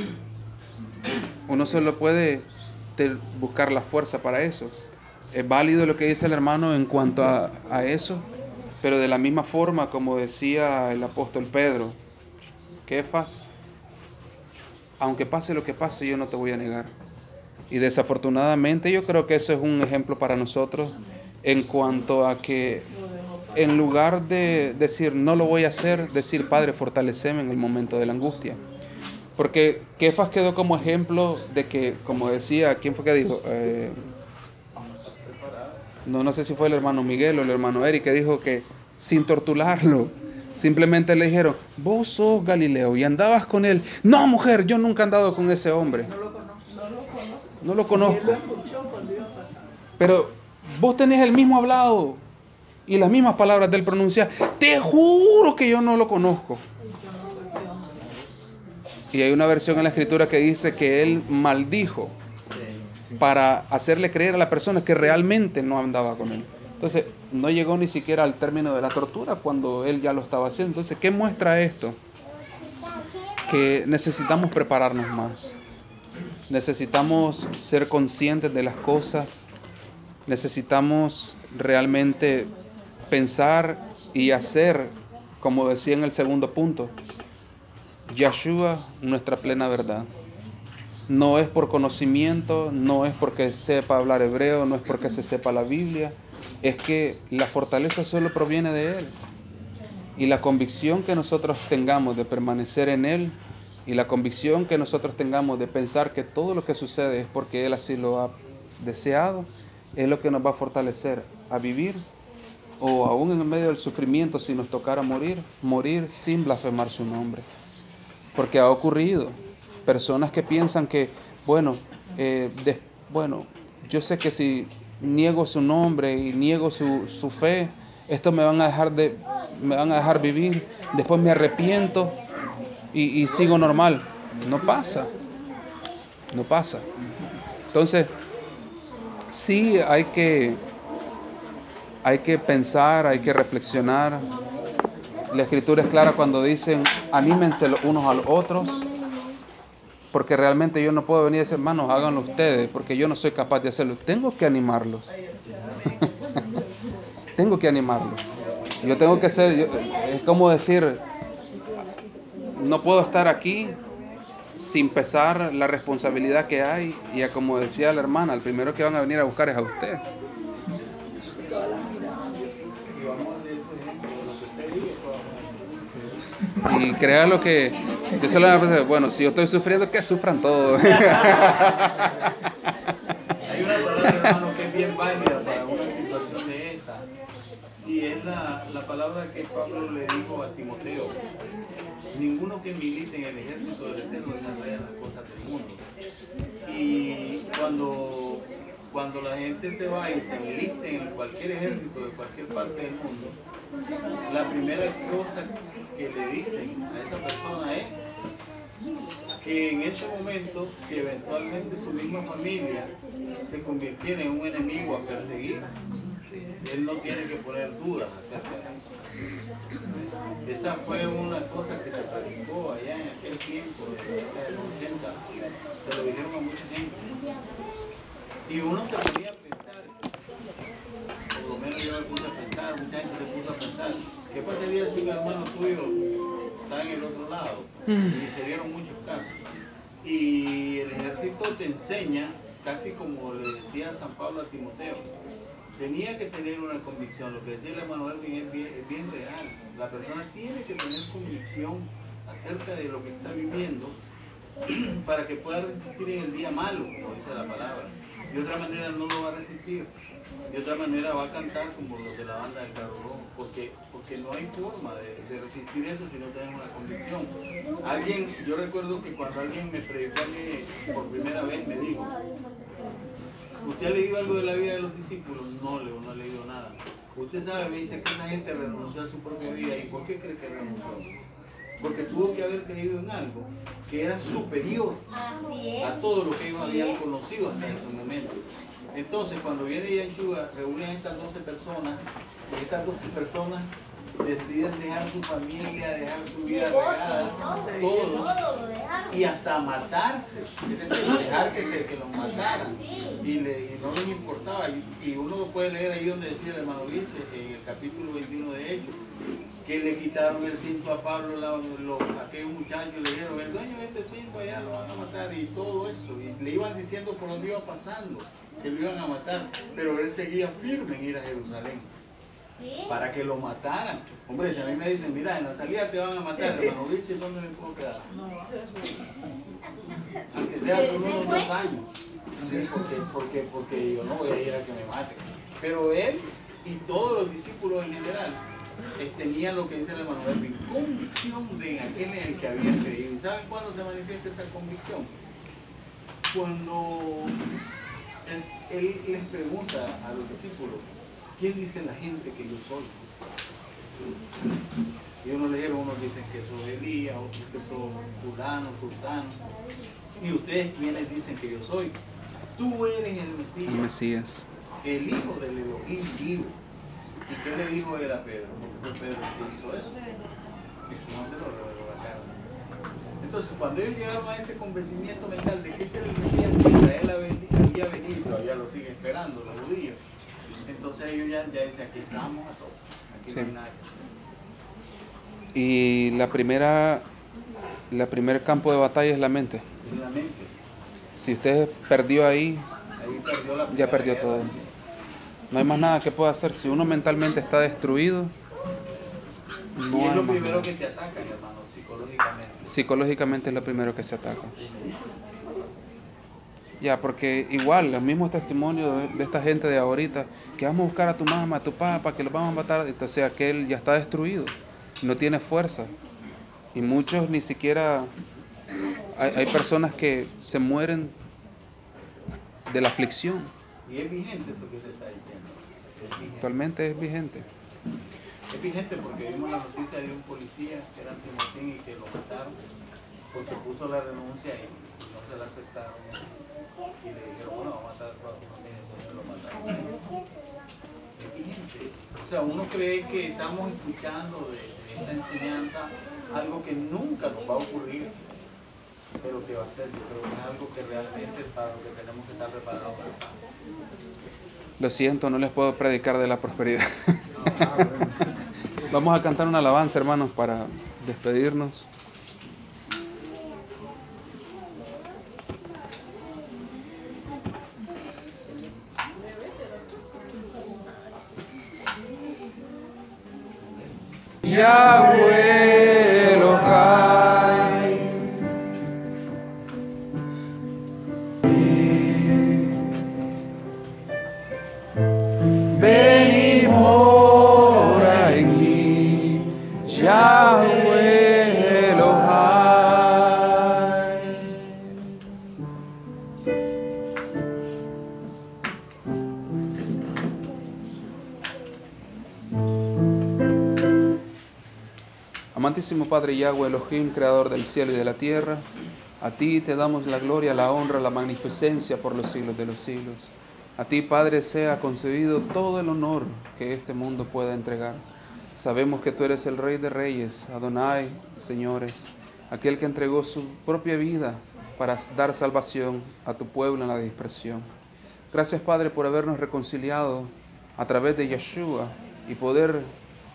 uno solo puede buscar la fuerza para eso. Es válido lo que dice el hermano en cuanto a eso, pero de la misma forma como decía el apóstol Pedro, que es fácil. Aunque pase lo que pase, yo no te voy a negar. Y desafortunadamente yo creo que eso es un ejemplo para nosotros en cuanto a que en lugar de decir no lo voy a hacer, decir Padre, fortaleceme en el momento de la angustia. Porque Kefas quedó como ejemplo de que, como decía, ¿quién fue que dijo? No sé si fue el hermano Miguel o el hermano Eric, que dijo que sin torturarlo, simplemente le dijeron, vos sos Galileo y andabas con él. No, mujer, yo nunca he andado con ese hombre. No lo conozco. Pero vos tenés el mismo hablado y las mismas palabras del pronunciar. Te juro que yo no lo conozco. Y hay una versión en la escritura que dice que él maldijo para hacerle creer a la persona que realmente no andaba con él. Entonces, no llegó ni siquiera al término de la tortura cuando él ya lo estaba haciendo. Entonces, ¿qué muestra esto? Que necesitamos prepararnos más. Necesitamos ser conscientes de las cosas. Necesitamos realmente pensar y hacer, como decía en el segundo punto, Yeshua, nuestra plena verdad. No es por conocimiento, no es porque sepa hablar hebreo, no es porque se sepa la Biblia, es que la fortaleza solo proviene de Él. Y la convicción que nosotros tengamos de permanecer en Él, y la convicción que nosotros tengamos de pensar que todo lo que sucede es porque Él así lo ha deseado, es lo que nos va a fortalecer a vivir, o aún en medio del sufrimiento, si nos tocara morir sin blasfemar su nombre. Porque ha ocurrido. Personas que piensan que, bueno, yo sé que si niego su nombre y niego su fe, esto me van a dejar vivir, después me arrepiento y sigo normal. No pasa. Entonces, sí hay que pensar, hay que reflexionar. La escritura es clara cuando dicen, anímense los unos a los otros, porque realmente yo no puedo venir y decir, hermanos, háganlo ustedes, porque yo no soy capaz de hacerlo. Tengo que animarlos. Tengo que animarlos. Yo tengo que ser, es como decir, no puedo estar aquí sin pesar la responsabilidad que hay, y como decía la hermana, el primero que van a venir a buscar es a usted. Y créalo que yo se lo voy a pensar, bueno, si yo estoy sufriendo, que sufran todos. Hay una palabra, hermano, que es bien válida para una situación de esa, y es es la palabra que Pablo le dijo a Timoteo. Ninguno que milite en el ejército del Eterno desarrolla las cosas del mundo. Y cuando la gente se va y se milite en cualquier ejército de cualquier parte del mundo, la primera cosa que le dicen a esa persona es que en ese momento, si eventualmente su misma familia se convirtiera en un enemigo a perseguir, él no tiene que poner dudas acerca de eso. Esa fue una cosa que se practicó allá en aquel tiempo, de los 80, se lo dijeron a mucha gente. Y uno se ponía a pensar, por lo menos yo me puse a pensar, mucha gente se puso a pensar, ¿qué pasaría si un hermano tuyo está en el otro lado? Y se dieron muchos casos. Y el ejército te enseña, casi como le decía San Pablo a Timoteo, tenía que tener una convicción. Lo que decía el hermano Elvin es bien real. La persona tiene que tener convicción acerca de lo que está viviendo para que pueda resistir en el día malo, como dice la palabra. De otra manera no lo va a resistir. De otra manera va a cantar como los de la banda del Carro Rojo, porque no hay forma de resistir eso si no tenemos una convicción. Yo recuerdo que cuando alguien me predicó a mí por primera vez me dijo, ¿usted ha leído algo de la vida de los discípulos? No, Leo, no he leído nada. Usted sabe, me dice que esa gente renunció a su propia vida. ¿Y por qué cree que renunció? Porque tuvo que haber creído en algo que era superior a todo lo que ellos habían conocido hasta ese momento. Entonces, cuando viene Yanchuga, reúnen a estas 12 personas, y estas 12 personas deciden dejar su familia, dejar su vida regada, todo, y hasta matarse, es decir, dejar que los mataran, y no les importaba. Y uno puede leer ahí donde decía el hermano Vilche, en el capítulo 21 de Hechos, que le quitaron el cinto a Pablo, aquellos muchachos le dijeron, el dueño de este cinto allá lo van a matar, y todo eso, y le iban diciendo por donde iba pasando, que lo iban a matar, pero él seguía firme en ir a Jerusalén. Para que lo mataran. Hombre, si a mí me dicen, mira, en la salida te van a matar, hermano Richie, ¿dónde me puedo quedar? Aunque sea por unos 2 años. Sí, porque yo no voy a ir a que me maten. Pero él y todos los discípulos en general tenían lo que dice el hermano Elvin, convicción de aquel en el que habían creído. ¿Y saben cuándo se manifiesta esa convicción? Cuando él les pregunta a los discípulos, ¿quién dice la gente que yo soy? Y unos dicen que soy Elías, otros que soy fulano, sultano. ¿Y ustedes quiénes dicen que yo soy? Tú eres el Mesías. El Mesías. El hijo del Elohim vivo. ¿Y qué le dijo él a Pedro? Porque fue Pedro el que hizo eso. El Señor te lo reveló la cara. Entonces, cuando ellos llegaron a ese convencimiento mental de que ese era el Mesías que Israel había venido, todavía lo sigue esperando, los judíos. Entonces ellos ya dicen, aquí estamos a todos, aquí no hay nada que hacer. Y la primer campo de batalla es la mente. Es la mente. Si usted perdió ahí perdió ya perdió guerra, todo. No hay más nada que pueda hacer. Si uno mentalmente está destruido, no y es hay lo más primero nada. que te atacan, hermano, psicológicamente. Psicológicamente es lo primero que se ataca. Ya, porque igual, los mismos testimonios de esta gente de ahorita, que vamos a buscar a tu mamá, a tu papá, que los vamos a matar, entonces aquel ya está destruido, no tiene fuerza. Y muchos ni siquiera, hay personas que se mueren de la aflicción. Y es vigente eso que usted está diciendo. Actualmente es vigente. Es vigente porque vimos la noticia de un policía que era Timotín y que lo mataron porque puso la renuncia y no se la aceptaron. Y le dijeron, bueno, vamos a matar a toda tu familia, entonces lo mataron. Es vigente. O sea, uno cree que estamos escuchando de esta enseñanza algo que nunca nos va a ocurrir, pero que va a ser, yo creo que es algo que realmente para lo que tenemos que estar preparados para paz. Lo siento, no les puedo predicar de la prosperidad. Vamos a cantar una alabanza, hermanos, para despedirnos. Yahweh Elohai, venimos. Amantísimo Padre Yahweh Elohim, Creador del cielo y de la tierra, a ti te damos la gloria, la honra, la magnificencia por los siglos de los siglos. A ti, Padre, sea concedido todo el honor que este mundo pueda entregar. Sabemos que tú eres el Rey de Reyes, Adonai, señores, aquel que entregó su propia vida para dar salvación a tu pueblo en la dispersión. Gracias, Padre, por habernos reconciliado a través de Yeshua y poder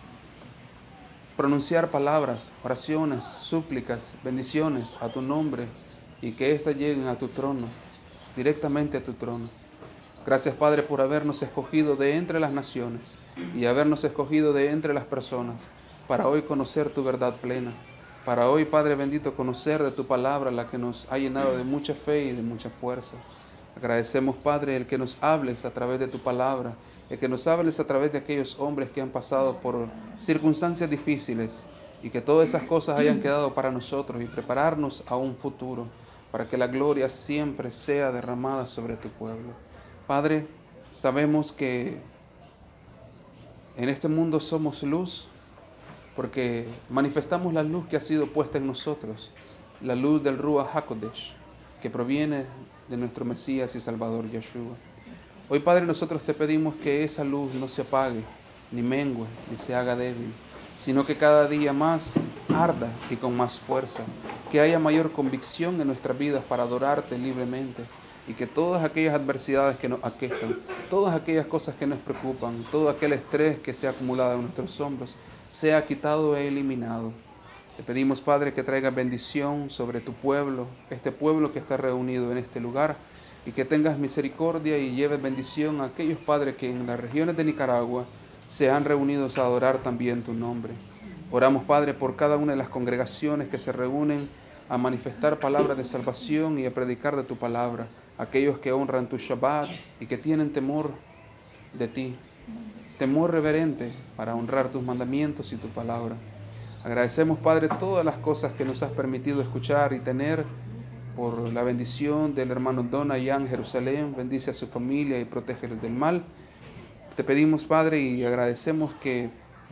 pronunciar palabras, oraciones, súplicas, bendiciones a tu nombre y que éstas lleguen a tu trono, directamente a tu trono. Gracias, Padre, por habernos escogido de entre las naciones y habernos escogido de entre las personas para hoy conocer tu verdad plena. Para hoy, Padre bendito, conocer de tu palabra, la que nos ha llenado de mucha fe y de mucha fuerza. Agradecemos, Padre, el que nos hables a través de tu palabra, el que nos hables a través de aquellos hombres que han pasado por circunstancias difíciles y que todas esas cosas hayan quedado para nosotros y prepararnos a un futuro, para que la gloria siempre sea derramada sobre tu pueblo. Padre, sabemos que en este mundo somos luz porque manifestamos la luz que ha sido puesta en nosotros, la luz del Ruach HaKodesh, que proviene de nuestro Mesías y Salvador Yeshua. Hoy, Padre, nosotros te pedimos que esa luz no se apague, ni mengue, ni se haga débil, sino que cada día más arda y con más fuerza, que haya mayor convicción en nuestras vidas para adorarte libremente, y que todas aquellas adversidades que nos aquejan, todas aquellas cosas que nos preocupan, todo aquel estrés que se ha acumulado en nuestros hombros, sea quitado e eliminado. Te pedimos, Padre, que traigas bendición sobre tu pueblo, este pueblo que está reunido en este lugar, y que tengas misericordia y lleves bendición a aquellos, Padre, que en las regiones de Nicaragua se han reunido a adorar también tu nombre. Oramos, Padre, por cada una de las congregaciones que se reúnen a manifestar palabras de salvación y a predicar de tu palabra, aquellos que honran tu Shabbat y que tienen temor de ti, temor reverente para honrar tus mandamientos y tu palabra. Agradecemos, Padre, todas las cosas que nos has permitido escuchar y tener por la bendición del hermano Don allá en Jerusalén. Bendice a su familia y protégelos del mal. Te pedimos, Padre, y agradecemos que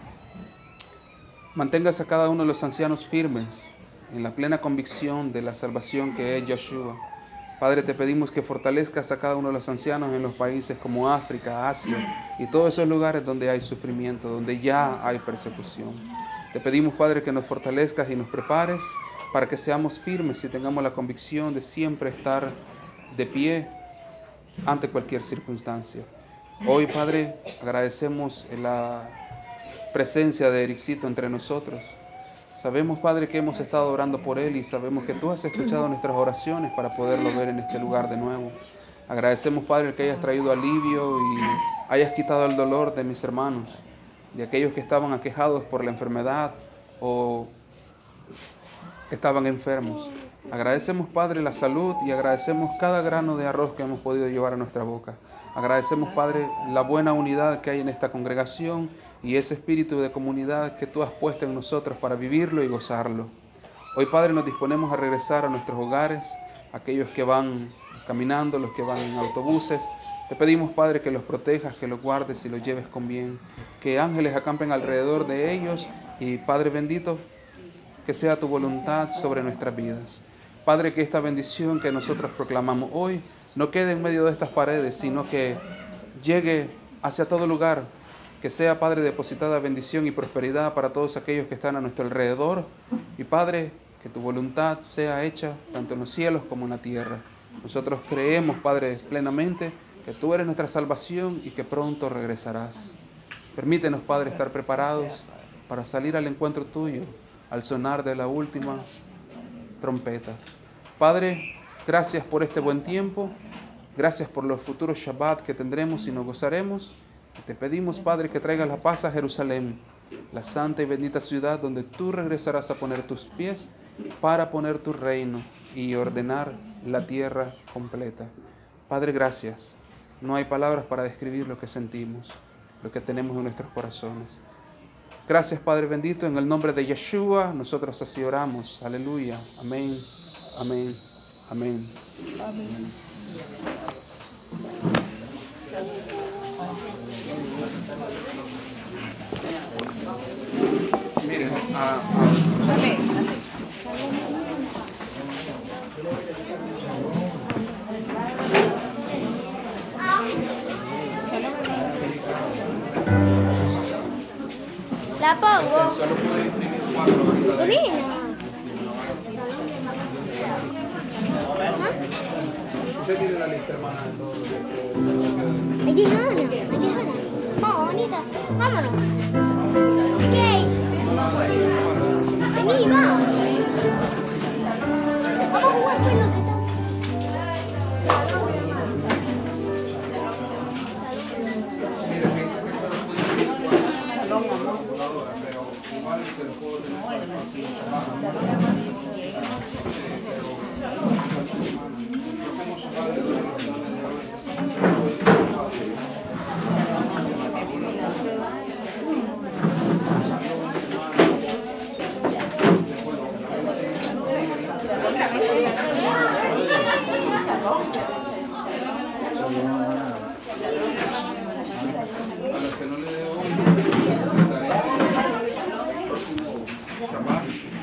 mantengas a cada uno de los ancianos firmes en la plena convicción de la salvación que es Yeshua. Padre, te pedimos que fortalezcas a cada uno de los ancianos en los países como África, Asia y todos esos lugares donde hay sufrimiento, donde ya hay persecución. Te pedimos, Padre, que nos fortalezcas y nos prepares para que seamos firmes y tengamos la convicción de siempre estar de pie ante cualquier circunstancia. Hoy, Padre, agradecemos la presencia de Ericito entre nosotros. Sabemos, Padre, que hemos estado orando por él y sabemos que tú has escuchado nuestras oraciones para poderlo ver en este lugar de nuevo. Agradecemos, Padre, que hayas traído alivio y hayas quitado el dolor de mis hermanos, de aquellos que estaban aquejados por la enfermedad o estaban enfermos. Agradecemos, Padre, la salud y agradecemos cada grano de arroz que hemos podido llevar a nuestra boca. Agradecemos, Padre, la buena unidad que hay en esta congregación y ese espíritu de comunidad que tú has puesto en nosotros para vivirlo y gozarlo. Hoy, Padre, nos disponemos a regresar a nuestros hogares, aquellos que van caminando, los que van en autobuses. Te pedimos, Padre, que los protejas, que los guardes y los lleves con bien, que ángeles acampen alrededor de ellos y, Padre bendito, que sea tu voluntad sobre nuestras vidas. Padre, que esta bendición que nosotros proclamamos hoy no quede en medio de estas paredes, sino que llegue hacia todo lugar, que sea, Padre, depositada bendición y prosperidad para todos aquellos que están a nuestro alrededor. Y, Padre, que tu voluntad sea hecha tanto en los cielos como en la tierra. Nosotros creemos, Padre, plenamente que tú eres nuestra salvación y que pronto regresarás. Permítenos, Padre, estar preparados para salir al encuentro tuyo al sonar de la última trompeta. Padre, gracias por este buen tiempo. Gracias por los futuros Shabbat que tendremos y nos gozaremos. Te pedimos, Padre, que traigas la paz a Jerusalén, la santa y bendita ciudad donde tú regresarás a poner tus pies para poner tu reino y ordenar la tierra completa. Padre, gracias. No hay palabras para describir lo que sentimos, lo que tenemos en nuestros corazones. Gracias, Padre bendito, en el nombre de Yeshua, nosotros así oramos. Aleluya. Amén. Amén. Amén. Amén. Miren, La pongo. Solo puede imprimir 4 ahorita. Bonito. Usted tiene la lista, hermana, de todo lo que... Hay 10 horas, hay 10 horas. Oh, bonita. Vámonos. Grace. Vení, vamos. Vamos a jugar pelota. Mira, me dice que solo puede imprimir 4 en la computadora, pero igual se lo puedo tener para el próximo semana. A los que no le debo tarea, próximo trabajo.